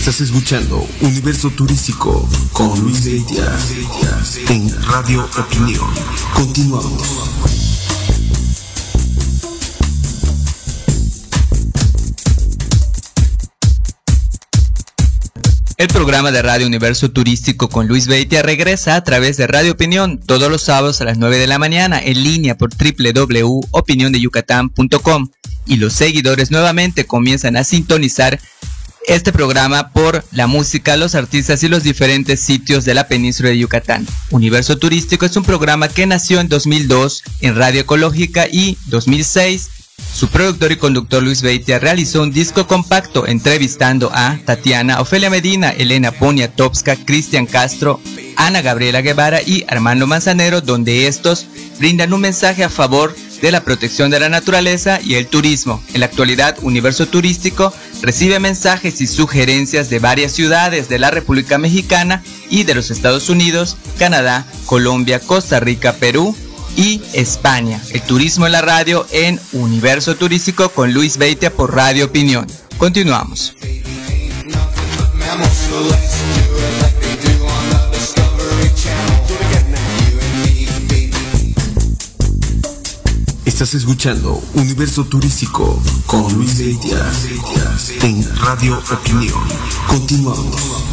S3: Estás escuchando Universo Turístico con Luis Beitia en Radio Opinión. Continuamos.
S7: El programa de Radio Universo Turístico con Luis Beitia regresa a través de Radio Opinión todos los sábados a las nueve de la mañana en línea por doble u doble u doble u punto opinión de yucatán punto com, y los seguidores nuevamente comienzan a sintonizar este programa por la música, los artistas y los diferentes sitios de la península de Yucatán. Universo Turístico es un programa que nació en dos mil dos en Radio Ecológica y dos mil seis. Su productor y conductor Luis Beitia realizó un disco compacto entrevistando a Tatiana, Ofelia Medina, Elena Poniatowska, Cristian Castro, Ana Gabriela Guevara y Armando Manzanero, donde estos brindan un mensaje a favor de la protección de la naturaleza y el turismo. En la actualidad, Universo Turístico recibe mensajes y sugerencias de varias ciudades de la República Mexicana y de los Estados Unidos, Canadá, Colombia, Costa Rica, Perú y España. El turismo en la radio en Universo Turístico con Luis Beitia por Radio Opinión. Continuamos.
S3: Estás escuchando Universo Turístico con Luis Beitia en Radio Opinión. Continuamos.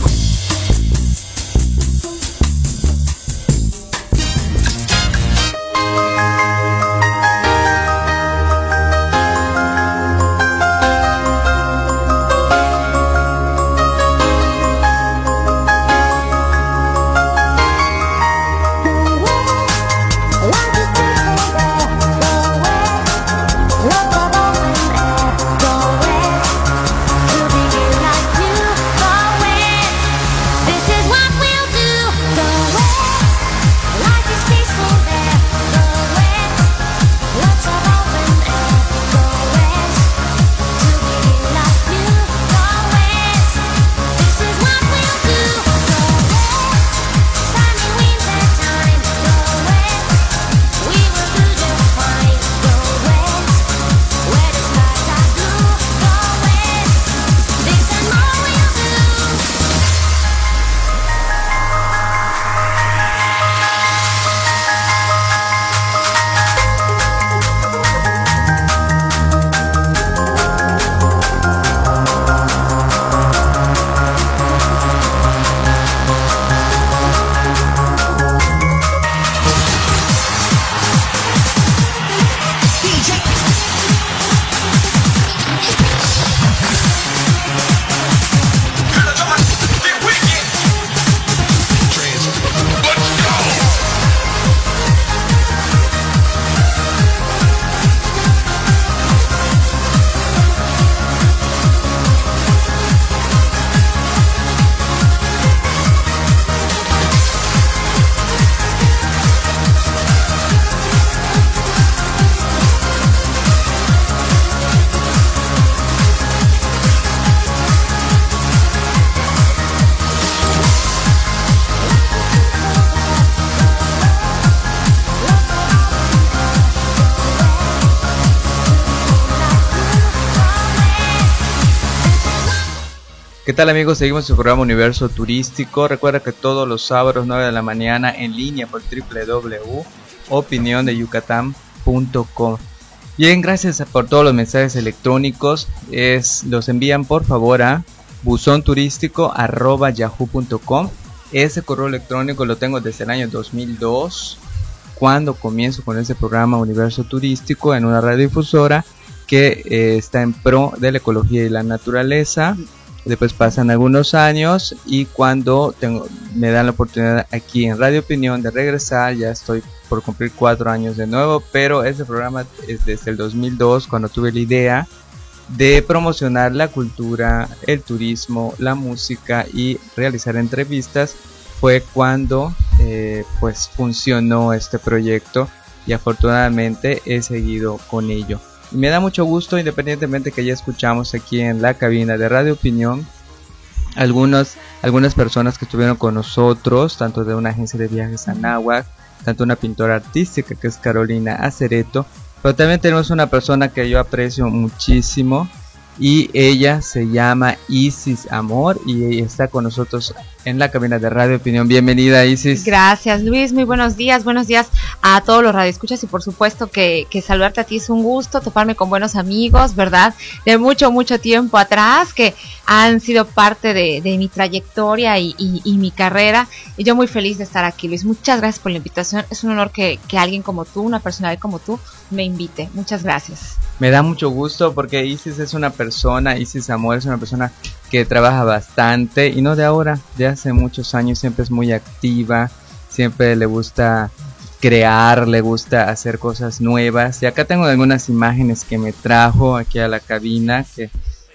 S4: ¿Qué tal amigos? Seguimos en su programa Universo Turístico. Recuerda que todos los sábados nueve de la mañana en línea por doble u doble u doble u punto opinión de yucatán punto com. Bien, gracias por todos los mensajes electrónicos. Es, los envían por favor a buzonturístico arroba yahoo punto com. Ese correo electrónico lo tengo desde el año dos mil dos, cuando comienzo con ese programa Universo Turístico en una radiodifusora que eh, está en pro de la ecología y la naturaleza. Después pasan algunos años y cuando tengo, me dan la oportunidad aquí en Radio Opinión de regresar, ya estoy por cumplir cuatro años de nuevo, pero ese programa es desde el dos mil dos, cuando tuve la idea de promocionar la cultura, el turismo, la música y realizar entrevistas. Fue cuando eh, pues funcionó este proyecto y afortunadamente he seguido con ello. Y me da mucho gusto, independientemente que ya escuchamos aquí en la cabina de Radio Opinión algunos, algunas personas que estuvieron con nosotros, tanto de una agencia de viajes Anáhuac, tanto una pintora artística que es Carolina Acereto, pero también tenemos una persona que yo aprecio muchísimo, y ella se llama Isis Amor y ella está con nosotros en la cabina de Radio Opinión. Bienvenida, Isis.
S9: Gracias, Luis, muy buenos días, buenos días a todos los radioescuchas y por supuesto que, que saludarte a ti es un gusto, toparme con buenos amigos, ¿verdad? De mucho, mucho tiempo atrás, que han sido parte de, de mi trayectoria y, y, y mi carrera, y yo muy feliz de estar aquí, Luis. Muchas gracias por la invitación, es un honor que, que alguien como tú, una personalidad como tú, me invite. Muchas gracias.
S4: Me da mucho gusto porque Isis es una persona, Isis Amor es una persona que trabaja bastante y no de ahora, de hace muchos años, siempre es muy activa, siempre le gusta crear, le gusta hacer cosas nuevas. Y acá tengo algunas imágenes que me trajo aquí a la cabina, que,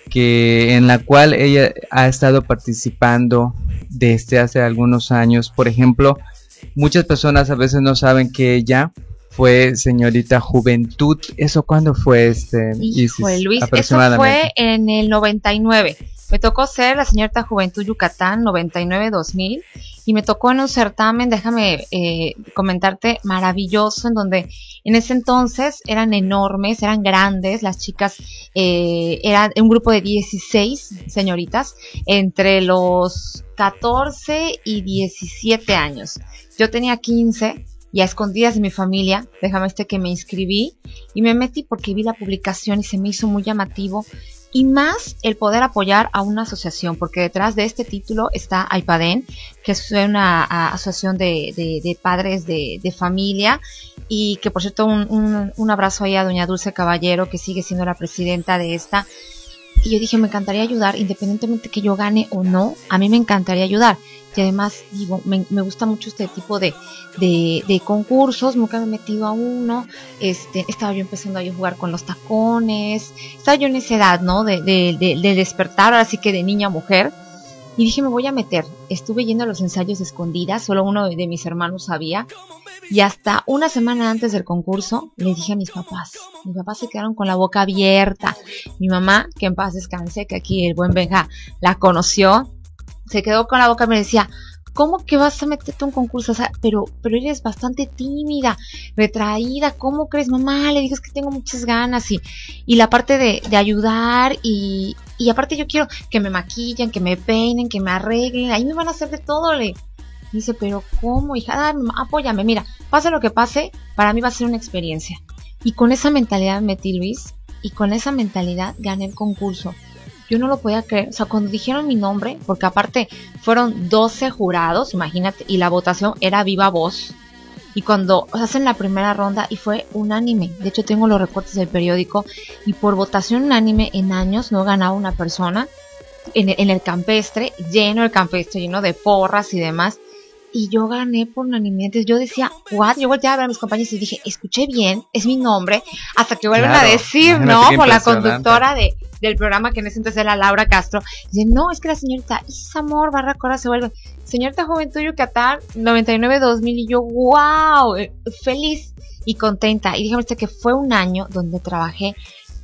S4: que en la cual ella ha estado participando desde hace algunos años. Por ejemplo, muchas personas a veces no saben que ella fue señorita Juventud. ¿Eso cuándo fue, este,
S9: Híjole,
S4: Isis?
S9: Luis, eso fue en el noventa y nueve. Me tocó ser la señorita Juventud Yucatán noventa y nueve dos mil y me tocó en un certamen, déjame eh, comentarte, maravilloso, en donde en ese entonces eran enormes, eran grandes, las chicas eh, eran un grupo de dieciséis señoritas entre los catorce y diecisiete años. Yo tenía quince y a escondidas de mi familia, déjame este que me inscribí y me metí porque vi la publicación y se me hizo muy llamativo. Y más el poder apoyar a una asociación, porque detrás de este título está AIPADEN, que es una a, asociación de, de, de padres de, de familia, y que por cierto un, un, un abrazo ahí a doña Dulce Caballero, que sigue siendo la presidenta de esta. Y yo dije, me encantaría ayudar, independientemente que yo gane o no, a mí me encantaría ayudar. Y además, digo, me, me gusta mucho este tipo de, de, de concursos, nunca me he metido a uno, este, estaba yo empezando a jugar con los tacones, estaba yo en esa edad, ¿no? De, de, de, de despertar, ahora sí que de niña a mujer, y dije, me voy a meter. Estuve yendo a los ensayos escondidas, solo uno de, de mis hermanos sabía, y hasta una semana antes del concurso les dije a mis papás, mis papás se quedaron con la boca abierta. Mi mamá, que en paz descanse, que aquí el buen Benja la conoció, se quedó con la boca y me decía, ¿cómo que vas a meterte a un concurso? O sea, pero, pero eres bastante tímida, retraída, ¿cómo crees? Mamá, le digo, es que tengo muchas ganas, y, y la parte de, de ayudar, y, y aparte yo quiero que me maquillen, que me peinen, que me arreglen, ahí me van a hacer de todo, le dice, pero ¿cómo, hija? Ah, mamá, apóyame, mira, pase lo que pase, para mí va a ser una experiencia. Y con esa mentalidad me metí, Luis, y con esa mentalidad gané el concurso. Yo no lo podía creer, o sea, cuando dijeron mi nombre, porque aparte fueron doce jurados, imagínate, y la votación era viva voz, y cuando hacen la primera ronda, y fue unánime, de hecho tengo los recortes del periódico, y por votación unánime en años no ganaba una persona, en el, en el campestre, lleno el campestre, lleno de porras y demás, y yo gané por unanimidad. Entonces yo decía, what, yo volteé a ver a mis compañeros y dije, escuché bien, es mi nombre, hasta que vuelven
S4: claro,
S9: a decir, ¿no? Por la conductora de, del programa, que en ese entonces era Laura Castro, dice, no, es que la señorita Isis Amor Barra Cora se vuelve señorita Juventud Yucatán noventa y nueve dos mil, y yo, wow, feliz y contenta. Y dígame usted que fue un año donde trabajé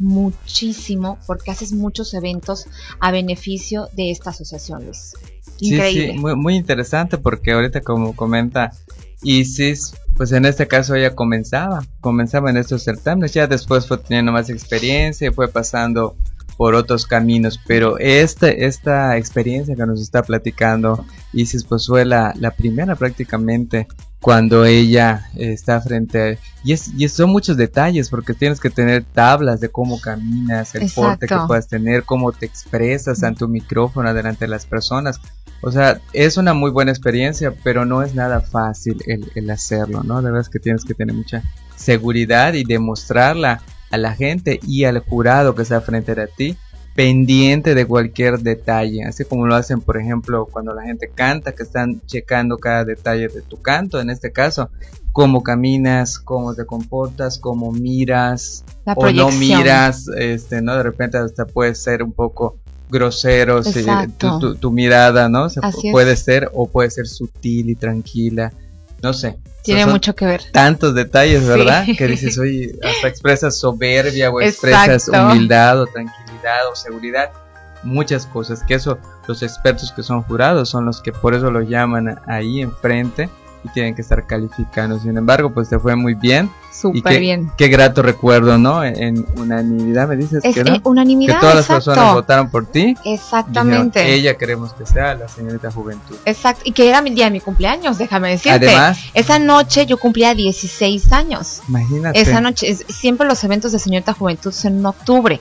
S9: muchísimo, porque haces muchos eventos a beneficio de esta asociación, Luis. Increíble.
S4: Sí, sí, muy, muy interesante, porque ahorita, como comenta Isis, pues en este caso ella comenzaba, comenzaba en estos certámenes, ya después fue teniendo más experiencia, fue pasando por otros caminos, pero esta, esta experiencia que nos está platicando Isis, pues fue la, la primera prácticamente cuando ella eh, está frente a... Y, es, y son muchos detalles, porque tienes que tener tablas de cómo caminas, el
S9: Exacto.
S4: porte que puedas tener, cómo te expresas ante un micrófono delante de las personas. O sea, es una muy buena experiencia, pero no es nada fácil el, el hacerlo, ¿no? De verdad es que tienes que tener mucha seguridad y demostrarla a la gente y al jurado que está frente a ti, pendiente de cualquier detalle, así como lo hacen, por ejemplo, cuando la gente canta, que están checando cada detalle de tu canto, en este caso, cómo caminas, cómo te comportas, cómo miras o no miras, este, ¿no? De repente hasta puede ser un poco grosero, si, tu, tu, tu mirada, ¿no? Se puede es. ser o puede ser sutil y tranquila, no sé.
S9: Tiene
S4: Son
S9: mucho que ver.
S4: Tantos detalles, ¿verdad? Sí. Que dices, oye, hasta expresas soberbia o expresas Exacto. humildad o tranquilidad o seguridad. Muchas cosas, que eso los expertos que son jurados son los que por eso lo llaman ahí enfrente y tienen que estar calificando. Sin embargo, pues te fue muy bien.
S9: Súper
S4: y qué,
S9: bien.
S4: Qué grato recuerdo, ¿no? En unanimidad me dices
S9: Es,
S4: que no.
S9: eh, unanimidad,
S4: que todas
S9: exacto.
S4: las personas votaron por ti.
S9: Exactamente.
S4: Dijeron, ella queremos que sea la señorita Juventud.
S9: Exacto, y que era mi día de mi cumpleaños, déjame decirte.
S4: Además,
S9: esa noche yo cumplía dieciséis años.
S4: Imagínate.
S9: Esa noche, es, siempre los eventos de Señorita Juventud son en octubre.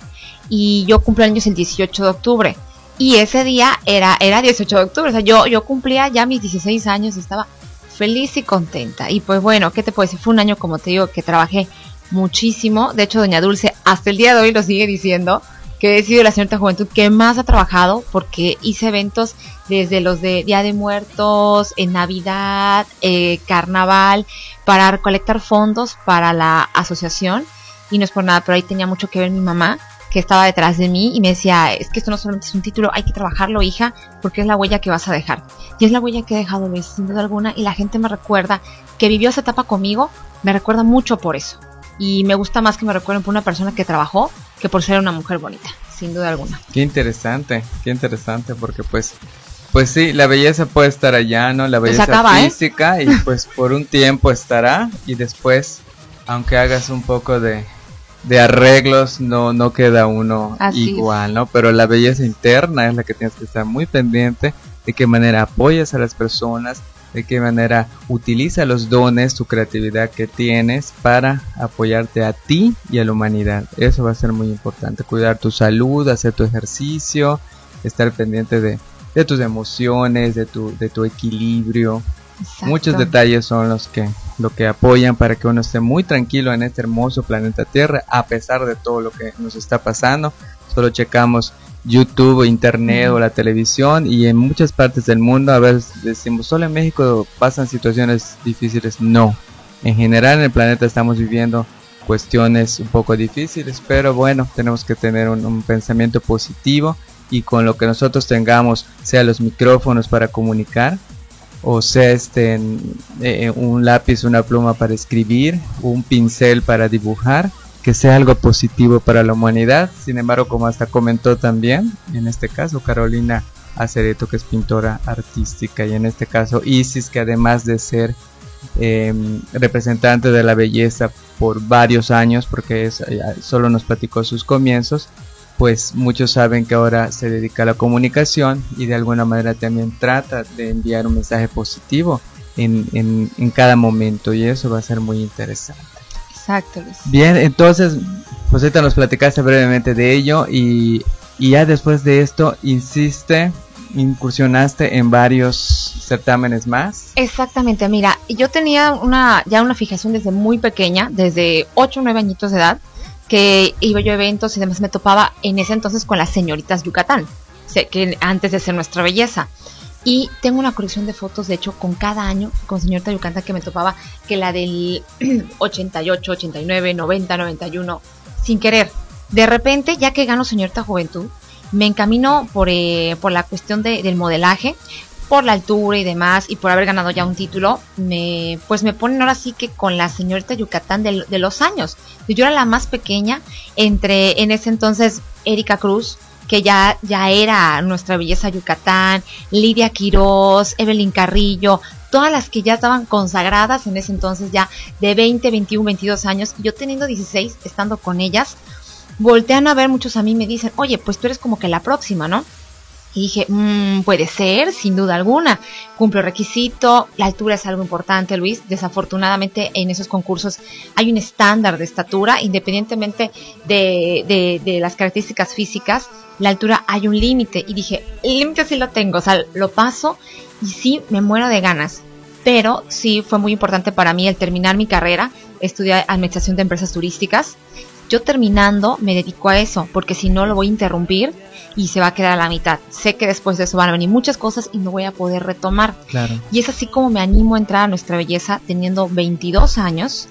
S9: Y yo cumplo años el dieciocho de octubre. Y ese día era, era dieciocho de octubre. O sea, yo, yo cumplía ya mis dieciséis años y estaba feliz y contenta. Y pues bueno, ¿qué te puedo decir? Fue un año, como te digo, que trabajé muchísimo. De hecho, doña Dulce hasta el día de hoy lo sigue diciendo, que he sido la Señorita Juventud que más ha trabajado, porque hice eventos desde los de Día de Muertos, en Navidad, eh, Carnaval, para recolectar fondos para la asociación. Y no es por nada, pero ahí tenía mucho que ver mi mamá, que estaba detrás de mí y me decía, es que esto no solamente es un título, hay que trabajarlo, hija, porque es la huella que vas a dejar. Y es la huella que he dejado, Luis, sin duda alguna, y la gente me recuerda que vivió esa etapa conmigo, me recuerda mucho por eso. Y me gusta más que me recuerden por una persona que trabajó que por ser una mujer bonita, sin duda alguna.
S4: Qué interesante, qué interesante, porque pues, pues sí, la belleza puede estar allá, ¿no? La belleza
S9: acaba,
S4: física, ¿eh? Y pues por un tiempo estará, y después, aunque hagas un poco de, de arreglos, no, no queda uno
S9: Así
S4: igual, ¿no? Pero la belleza interna es la que tienes que estar muy pendiente, de qué manera apoyas a las personas, de qué manera utiliza los dones, tu creatividad que tienes para apoyarte a ti y a la humanidad. Eso va a ser muy importante, cuidar tu salud, hacer tu ejercicio, estar pendiente de, de tus emociones, de tu, de tu equilibrio.
S9: Exacto.
S4: Muchos detalles son los que, lo que apoyan para que uno esté muy tranquilo en este hermoso planeta Tierra, a pesar de todo lo que nos está pasando. Solo checamos YouTube, Internet o la televisión, y en muchas partes del mundo a veces decimos, solo en México pasan situaciones difíciles. No, en general en el planeta estamos viviendo cuestiones un poco difíciles, pero bueno, tenemos que tener un, un pensamiento positivo, y con lo que nosotros tengamos, sea los micrófonos para comunicar, o sea este en, eh, un lápiz, una pluma para escribir, un pincel para dibujar, que sea algo positivo para la humanidad. Sin embargo, como hasta comentó también, en este caso Carolina Acereto, que es pintora artística, y en este caso Isis, que además de ser eh, representante de la belleza por varios años, porque es, solo nos platicó sus comienzos, pues muchos saben que ahora se dedica a la comunicación, y de alguna manera también trata de enviar un mensaje positivo en, en, en cada momento, y eso va a ser muy interesante.
S9: Exacto, Luis.
S4: Bien, entonces, pues ahorita nos platicaste brevemente de ello, y, y ya después de esto, insiste, incursionaste en varios certámenes más.
S9: Exactamente, mira, yo tenía una ya una fijación desde muy pequeña, desde ocho o nueve añitos de edad, que iba yo a eventos y demás, me topaba en ese entonces con las señoritas Yucatán, que antes de ser Nuestra Belleza. Y tengo una colección de fotos, de hecho, con cada año, con señorita Yucatán que me topaba, que la del ochenta y ocho, ochenta y nueve, noventa, noventa y uno, sin querer. De repente, ya que gano señorita Juventud, me encamino por, eh, por la cuestión de, del modelaje, por la altura y demás, y por haber ganado ya un título, me, pues me ponen ahora sí que con la señorita Yucatán de, de los años. Yo era la más pequeña, entre en ese entonces Erika Cruz, que ya, ya era Nuestra Belleza Yucatán, Lidia Quirós, Evelyn Carrillo, todas las que ya estaban consagradas en ese entonces, ya de veinte, veintiuno, veintidós años, y yo teniendo dieciséis, estando con ellas, voltean a ver muchos a mí y me dicen, oye, pues tú eres como que la próxima, ¿no? Y dije, mmm, puede ser, sin duda alguna, cumplo requisito, la altura es algo importante, Luis. Desafortunadamente en esos concursos hay un estándar de estatura, independientemente de, de, de las características físicas, la altura hay un límite, y dije, el límite sí lo tengo, o sea, lo paso, y sí, me muero de ganas. Pero sí fue muy importante para mí el terminar mi carrera, estudiar administración de empresas turísticas. Yo terminando me dedico a eso, porque si no lo voy a interrumpir y se va a quedar a la mitad. Sé que después de eso van a venir muchas cosas y no voy a poder retomar.
S4: Claro.
S9: Y es así como me animo a entrar a Nuestra Belleza teniendo veintidós años,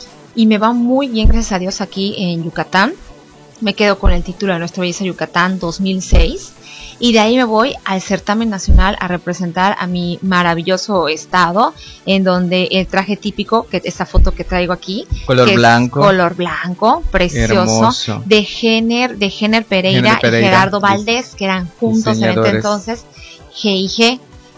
S9: y me va muy bien, gracias a Dios, aquí en Yucatán. Me quedo con el título de Nuestra Belleza Yucatán dos mil seis, y de ahí me voy al certamen nacional a representar a mi maravilloso estado, en donde el traje típico, que esta foto que traigo aquí,
S4: color
S9: que
S4: blanco,
S9: es color blanco, precioso,
S4: hermoso,
S9: de Jenner, de Jenner Pereira,
S4: Jenner Pereira
S9: y Gerardo Valdés, que eran juntos en ese
S4: diseñadores.
S9: entonces, G y G.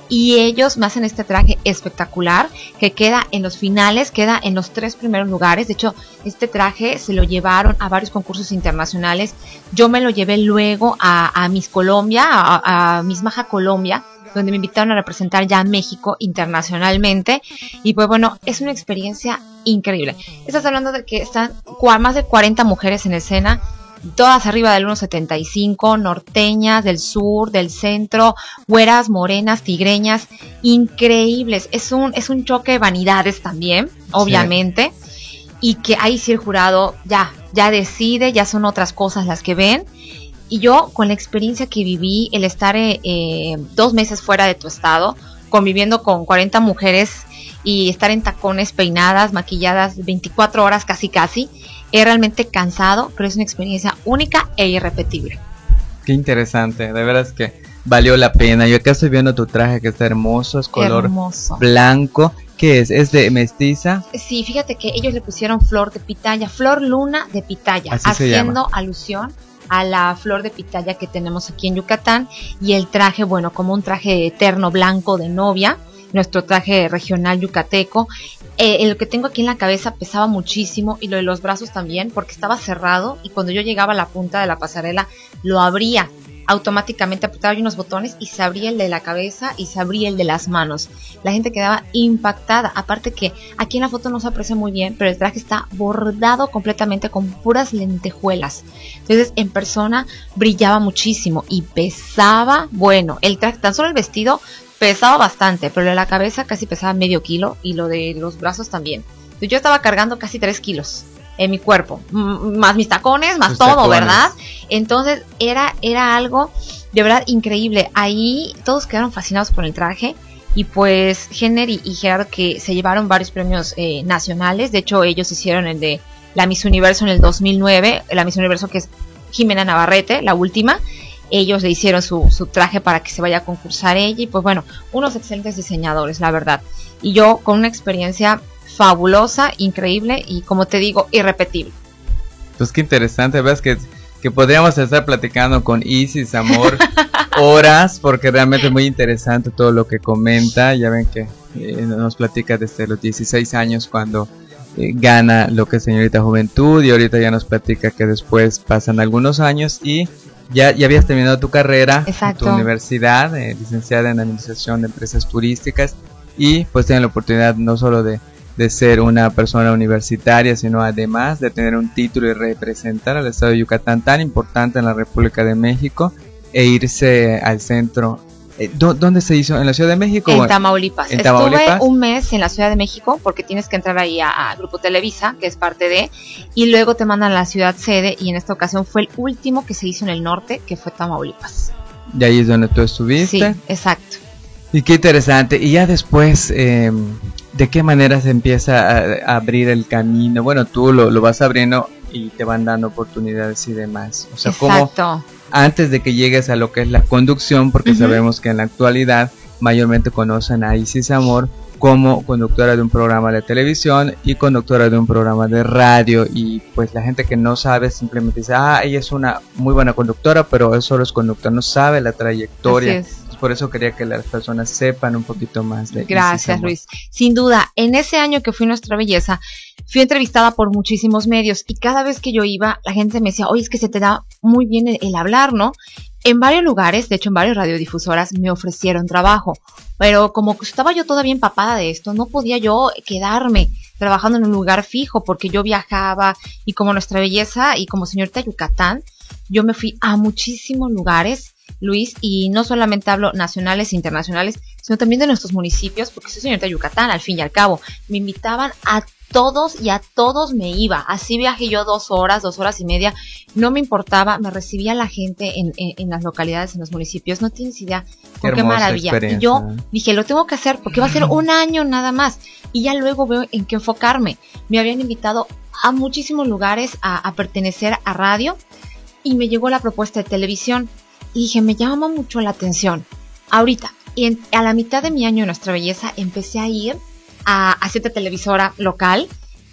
S9: y ellos me hacen este traje espectacular que queda en los finales, queda en los tres primeros lugares. De hecho, este traje se lo llevaron a varios concursos internacionales. Yo me lo llevé luego a, a Miss Colombia, a, a Miss Maja Colombia, donde me invitaron a representar ya a México internacionalmente. Y pues bueno, es una experiencia increíble. Estás hablando de que están más de cuarenta mujeres en escena, todas arriba del uno setenta y cinco, norteñas, del sur, del centro, güeras, morenas, tigreñas, increíbles. Es un, es un choque de vanidades también, obviamente, sí. Y que ahí sí el jurado ya, ya decide, ya son otras cosas las que ven. Y yo, con la experiencia que viví, el estar eh, eh, dos meses fuera de tu estado, conviviendo con cuarenta mujeres y estar en tacones, peinadas, maquilladas veinticuatro horas casi casi, es realmente cansado, pero es una experiencia única e irrepetible.
S4: Qué interesante, de veras que valió la pena. Yo acá estoy viendo tu traje que está hermoso, es color hermoso. Blanco. ¿Qué es? ¿Es de mestiza?
S9: Sí, fíjate que ellos le pusieron flor de pitaya, flor luna de pitaya, así haciendo alusión a la flor de pitaya que tenemos aquí en Yucatán. Y el traje, bueno, como un traje eterno blanco de novia, nuestro traje regional yucateco. Eh, lo que tengo aquí en la cabeza pesaba muchísimo, y lo de los brazos también, porque estaba cerrado, y cuando yo llegaba a la punta de la pasarela lo abría automáticamente, apretaba unos botones y se abría el de la cabeza y se abría el de las manos. La gente quedaba impactada, aparte que aquí en la foto no se aprecia muy bien, pero el traje está bordado completamente con puras lentejuelas. Entonces en persona brillaba muchísimo y pesaba, bueno, el traje, tan solo el vestido pesaba bastante, pero lo de la cabeza casi pesaba medio kilo, y lo de los brazos también. Entonces yo estaba cargando casi tres kilos en mi cuerpo, más mis tacones, más Tus todo, tacones. ¿Verdad? Entonces era, era algo de verdad increíble. Ahí todos quedaron fascinados con el traje, y pues Jenner y, y Gerardo, que se llevaron varios premios eh, nacionales. De hecho, ellos hicieron el de la Miss Universo en el dos mil nueve, la Miss Universo que es Jimena Navarrete, la última. Ellos le hicieron su, su traje para que se vaya a concursar ella, y pues bueno, unos excelentes diseñadores, la verdad. Y yo con una experiencia fabulosa, increíble y, como te digo, irrepetible.
S4: Pues qué interesante, ves que, que podríamos estar platicando con Isis Amor horas, porque realmente es muy interesante todo lo que comenta. Ya ven que eh, nos platica desde los dieciséis años cuando eh, gana lo que es Señorita Juventud, y ahorita ya nos platica que después pasan algunos años y ya, ya habías terminado tu carrera.
S9: Exacto.
S4: En tu universidad, eh, licenciada en Administración de Empresas Turísticas, y pues tienen la oportunidad no solo de de ser una persona universitaria, sino además de tener un título y representar al estado de Yucatán, tan importante en la República de México, e irse al centro. Eh, ¿Dónde se hizo? ¿En la Ciudad de México?
S9: En Tamaulipas.
S4: ¿En
S9: Estuve
S4: Tamaulipas?
S9: un mes en la Ciudad de México, porque tienes que entrar ahí a, a Grupo Televisa, que es parte de, y luego te mandan a la ciudad sede, y en esta ocasión fue el último que se hizo en el norte, que fue Tamaulipas.
S4: Y ahí es donde tú estuviste.
S9: Sí, exacto.
S4: Y qué interesante. Y ya después, eh, ¿de qué manera se empieza a, a abrir el camino? Bueno, tú lo, lo vas abriendo y te van dando oportunidades y demás. O sea,
S9: exacto.
S4: como antes de que llegues a lo que es la conducción, porque uh-huh. sabemos que en la actualidad mayormente conocen a Isis Amor como conductora de un programa de televisión y conductora de un programa de radio, y pues la gente que no sabe simplemente dice, ah, ella es una muy buena conductora, pero eso solo es conductora, no sabe la trayectoria.
S9: Así es.
S4: Por eso quería que las personas sepan un poquito más de
S9: Gracias, Luis. Sin duda, en ese año que fui Nuestra Belleza, fui entrevistada por muchísimos medios, y cada vez que yo iba, la gente me decía, oye, es que se te da muy bien el, el hablar, ¿no? En varios lugares, de hecho en varias radiodifusoras, me ofrecieron trabajo, pero como estaba yo todavía empapada de esto, no podía yo quedarme trabajando en un lugar fijo, porque yo viajaba, y como Nuestra Belleza y como Señorita Yucatán, yo me fui a muchísimos lugares, Luis, y no solamente hablo nacionales e internacionales, sino también de nuestros municipios, porque soy Señorita Yucatán, al fin y al cabo. Me invitaban a todos, y a todos me iba. Así viajé yo dos horas, dos horas y media, no me importaba, me recibía la gente en, en, en las localidades, en los municipios. No tienes idea con qué, qué maravilla. Y yo dije, lo tengo que hacer, porque va a ser un año nada más, y ya luego veo en qué enfocarme. Me habían invitado a muchísimos lugares a, a pertenecer a radio, y me llegó la propuesta de televisión. Y dije, me llama mucho la atención. Ahorita, y en, a la mitad de mi año en Nuestra Belleza, empecé a ir a, a cierta televisora local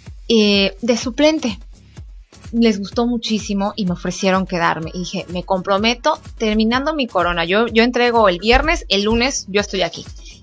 S9: eh, de suplente. Les gustó muchísimo y me ofrecieron quedarme. Y dije, me comprometo, terminando mi corona. Yo, yo entrego el viernes, el lunes yo estoy aquí.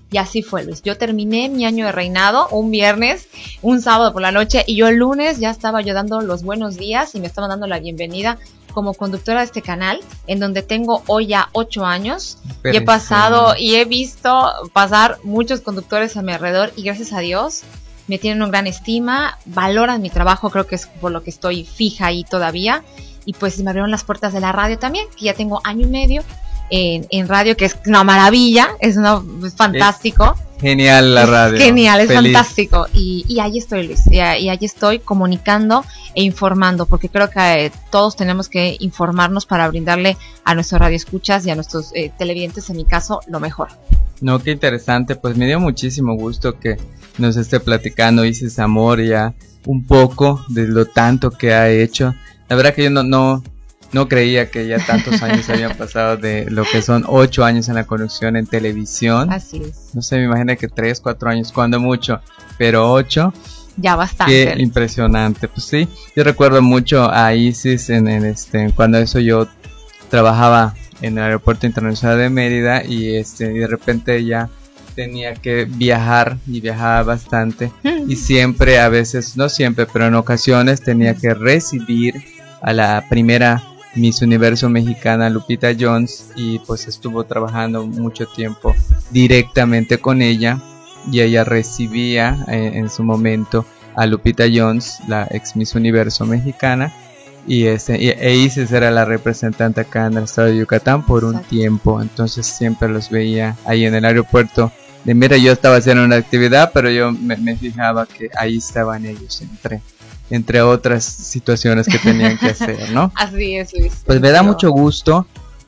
S9: Y así fue, Luis. Yo terminé mi año de reinado un viernes, un sábado por la noche, y yo el lunes ya estaba yo dando los buenos días y me estaban dando la bienvenida como conductora de este canal, en donde tengo hoy ya ocho años. Y he pasado y he visto pasar muchos conductores a mi alrededor, y gracias a Dios me tienen una gran estima, valoran mi trabajo, creo que es por lo que estoy fija ahí todavía. Y pues me abrieron las puertas de la radio también, que ya tengo año y medio en, en radio, que es una maravilla, es, una, es fantástico.
S4: Es genial la radio.
S9: Es genial, es
S4: Feliz.
S9: fantástico. Y, y ahí estoy, Luis, y, y ahí estoy comunicando e informando, porque creo que eh, todos tenemos que informarnos para brindarle a nuestros radioescuchas y a nuestros eh, televidentes, en mi caso, lo mejor.
S4: No, qué interesante, pues me dio muchísimo gusto que nos esté platicando Isis Amor ya un poco de lo tanto que ha hecho. La verdad que yo no, no, no creía que ya tantos años habían pasado de lo que son ocho años en la conducción en televisión.
S9: Así es.
S4: No sé, me imagino que tres, cuatro años, cuando mucho, pero ocho.
S9: Ya bastante.
S4: Qué impresionante. Pues sí, yo recuerdo mucho a Isis en, en este, cuando eso yo trabajaba en el Aeropuerto Internacional de Mérida, y este, y de repente ella tenía que viajar y viajaba bastante, y siempre, a veces, no siempre, pero en ocasiones tenía que recibir a la primera Miss Universo mexicana, Lupita Jones, y pues estuvo trabajando mucho tiempo directamente con ella, y ella recibía eh, en su momento a Lupita Jones, la ex Miss Universo mexicana, y este, y, e Isis era la representante acá en el estado de Yucatán por un
S9: Exacto.
S4: tiempo, entonces siempre los veía ahí en el aeropuerto. De mira, yo estaba haciendo una actividad, pero yo me, me fijaba que ahí estaban ellos entre, entre otras situaciones que tenían que hacer, ¿no?
S9: Así es, Luis.
S4: Pues me da mucho gusto.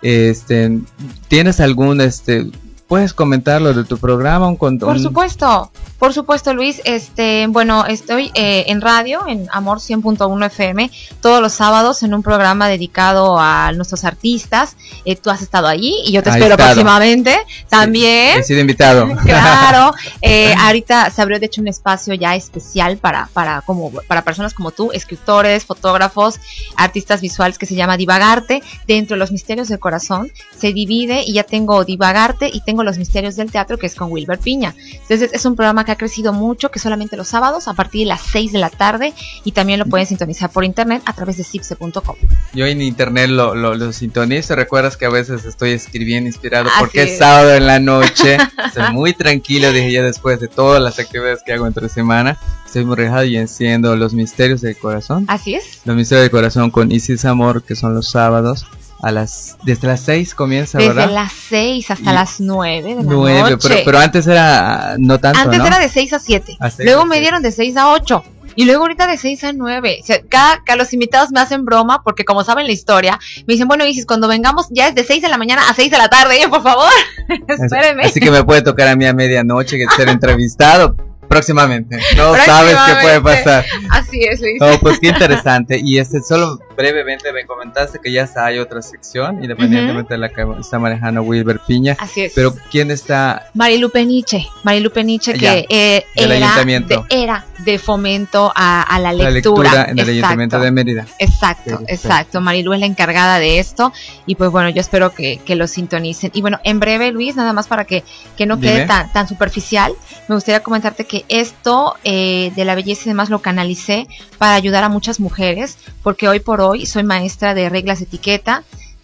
S4: Este, ¿tienes algún, este, puedes comentarlo de tu programa? Un, un,
S9: Por supuesto, por supuesto, Luis. Este, bueno, estoy eh, en radio, en Amor cien punto uno F M, todos los sábados en un programa dedicado a nuestros artistas. Eh, tú has estado allí y yo te
S4: Ha
S9: espero
S4: estado.
S9: próximamente también.
S4: He sido invitado.
S9: Claro, eh, ahorita se abrió de hecho un espacio ya especial para, para, como, para personas como tú, escritores, fotógrafos, artistas visuales, que se llama Divagarte. Dentro de los misterios del corazón se divide, y ya tengo Divagarte y tengo los misterios del teatro, que es con Wilber Piña. Entonces es un programa que ha crecido mucho, que solamente los sábados a partir de las seis de la tarde, y también lo pueden sintonizar por internet a través de cipse punto com.
S4: Yo en internet lo, lo, lo sintonizo. Recuerdas que a veces estoy escribiendo inspirado
S9: Así
S4: porque es.
S9: es
S4: sábado en la noche. Estoy muy tranquilo, dije ya después de todas las actividades que hago entre semana. Estoy muy relajado y enciendo los misterios del corazón.
S9: Así es.
S4: Los misterios del corazón con Isis Amor, que son los sábados. A las, desde las seis comienza,
S9: Desde
S4: ¿verdad?
S9: las seis hasta
S4: Y
S9: las nueve de la
S4: Nueve,
S9: noche.
S4: pero, pero antes era no tanto,
S9: Antes
S4: ¿no?
S9: era de seis a siete.
S4: A seis
S9: Luego
S4: a
S9: me
S4: siete.
S9: dieron de seis a ocho. Y luego ahorita de seis a nueve. O sea, cada, cada los invitados me hacen broma, porque como saben la historia, me dicen, bueno, Isis, cuando vengamos ya es de seis de la mañana a seis de la tarde. Y yo, por favor, espéreme.
S4: Así que me puede tocar a mí a medianoche que ser entrevistado próximamente. No sabes qué puede pasar.
S9: Así es, Luis.
S4: Oh, pues qué interesante. Y este, solo brevemente me comentaste que ya hay otra sección, independientemente uh-huh. de la que está manejando Wilber Piña.
S9: Así es.
S4: Pero ¿quién está?
S9: Marilu Peniche. Marilu Peniche, que
S4: ya,
S9: eh, era, de, era de fomento a, a la lectura. La lectura
S4: en el Ayuntamiento de Mérida.
S9: Exacto, sí, exacto. Marilu es la encargada de esto. Y pues bueno, yo espero que, que lo sintonicen. Y bueno, en breve, Luis, nada más para que, que no quede tan, tan superficial, me gustaría comentarte que esto eh, de la belleza y demás lo canalicé para ayudar a muchas mujeres, porque hoy por hoy soy maestra de reglas de etiqueta,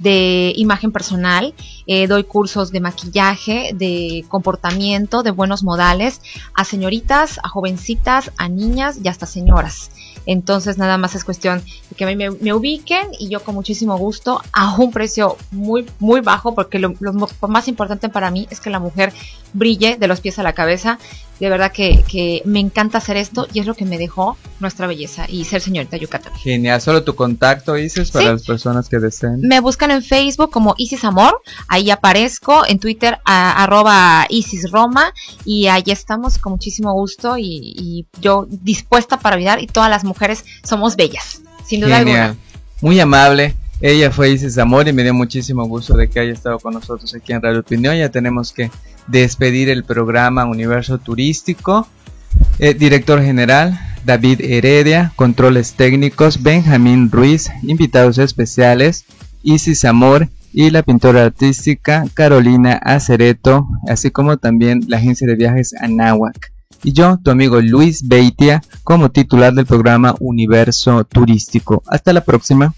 S9: de imagen personal, eh, doy cursos de maquillaje, de comportamiento, de buenos modales a señoritas, a jovencitas, a niñas y hasta señoras. Entonces nada más es cuestión de que me, me ubiquen, y yo con muchísimo gusto, a un precio muy muy bajo, porque lo, lo más importante para mí es que la mujer brille de los pies a la cabeza. De verdad que, que me encanta hacer esto, y es lo que me dejó nuestra belleza y ser señorita Yucatán.
S4: Genial. Solo tu contacto, Isis, para sí. las personas que deseen.
S9: Me buscan en Facebook como Isis Amor, ahí aparezco, en Twitter a, arroba Isis Roma, y ahí estamos con muchísimo gusto, y, y yo dispuesta para ayudar, y todas las mujeres somos bellas, sin duda
S4: Genial.
S9: alguna.
S4: Muy amable. Ella fue Isis Amor, y me dio muchísimo gusto de que haya estado con nosotros aquí en Radio Opinión. Ya tenemos que despedir el programa Universo Turístico. Eh, director general David Heredia, controles técnicos Benjamín Ruiz, invitados especiales Isis Amor y la pintora artística Carolina Acereto, así como también la agencia de viajes Anáhuac. Y yo, tu amigo Luis Beitia, como titular del programa Universo Turístico. Hasta la próxima.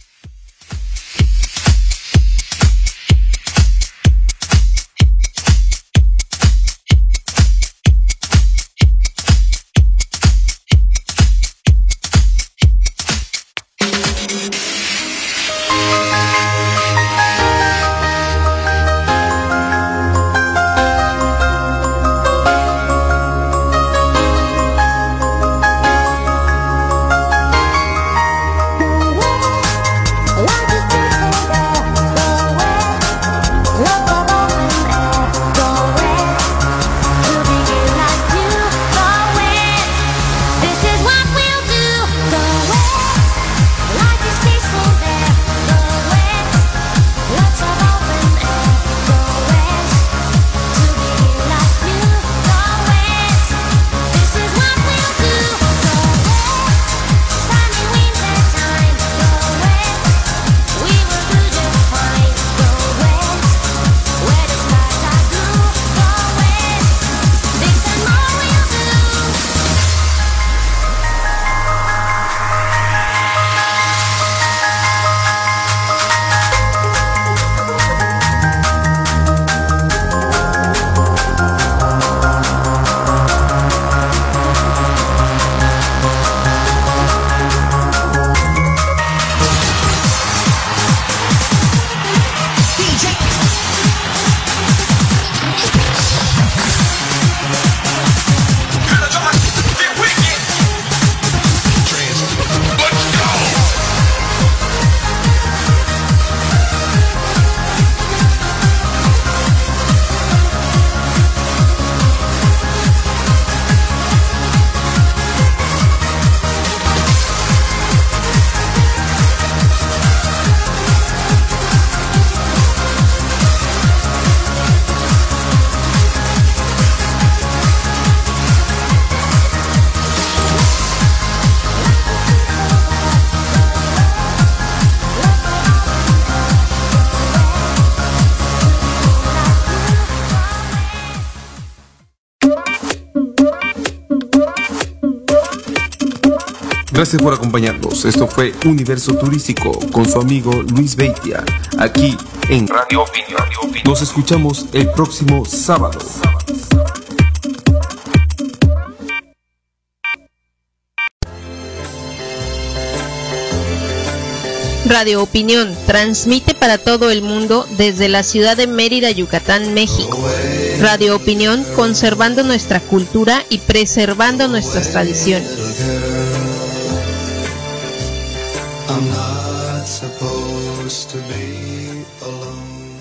S3: Gracias por acompañarnos. Esto fue Universo Turístico con su amigo Luis Beitia, aquí en Radio Opinión. Nos escuchamos el próximo sábado.
S2: Radio Opinión transmite para todo el mundo desde la ciudad de Mérida, Yucatán, México. Radio Opinión, conservando nuestra cultura y preservando nuestras tradiciones.
S10: I'm not supposed to be alone.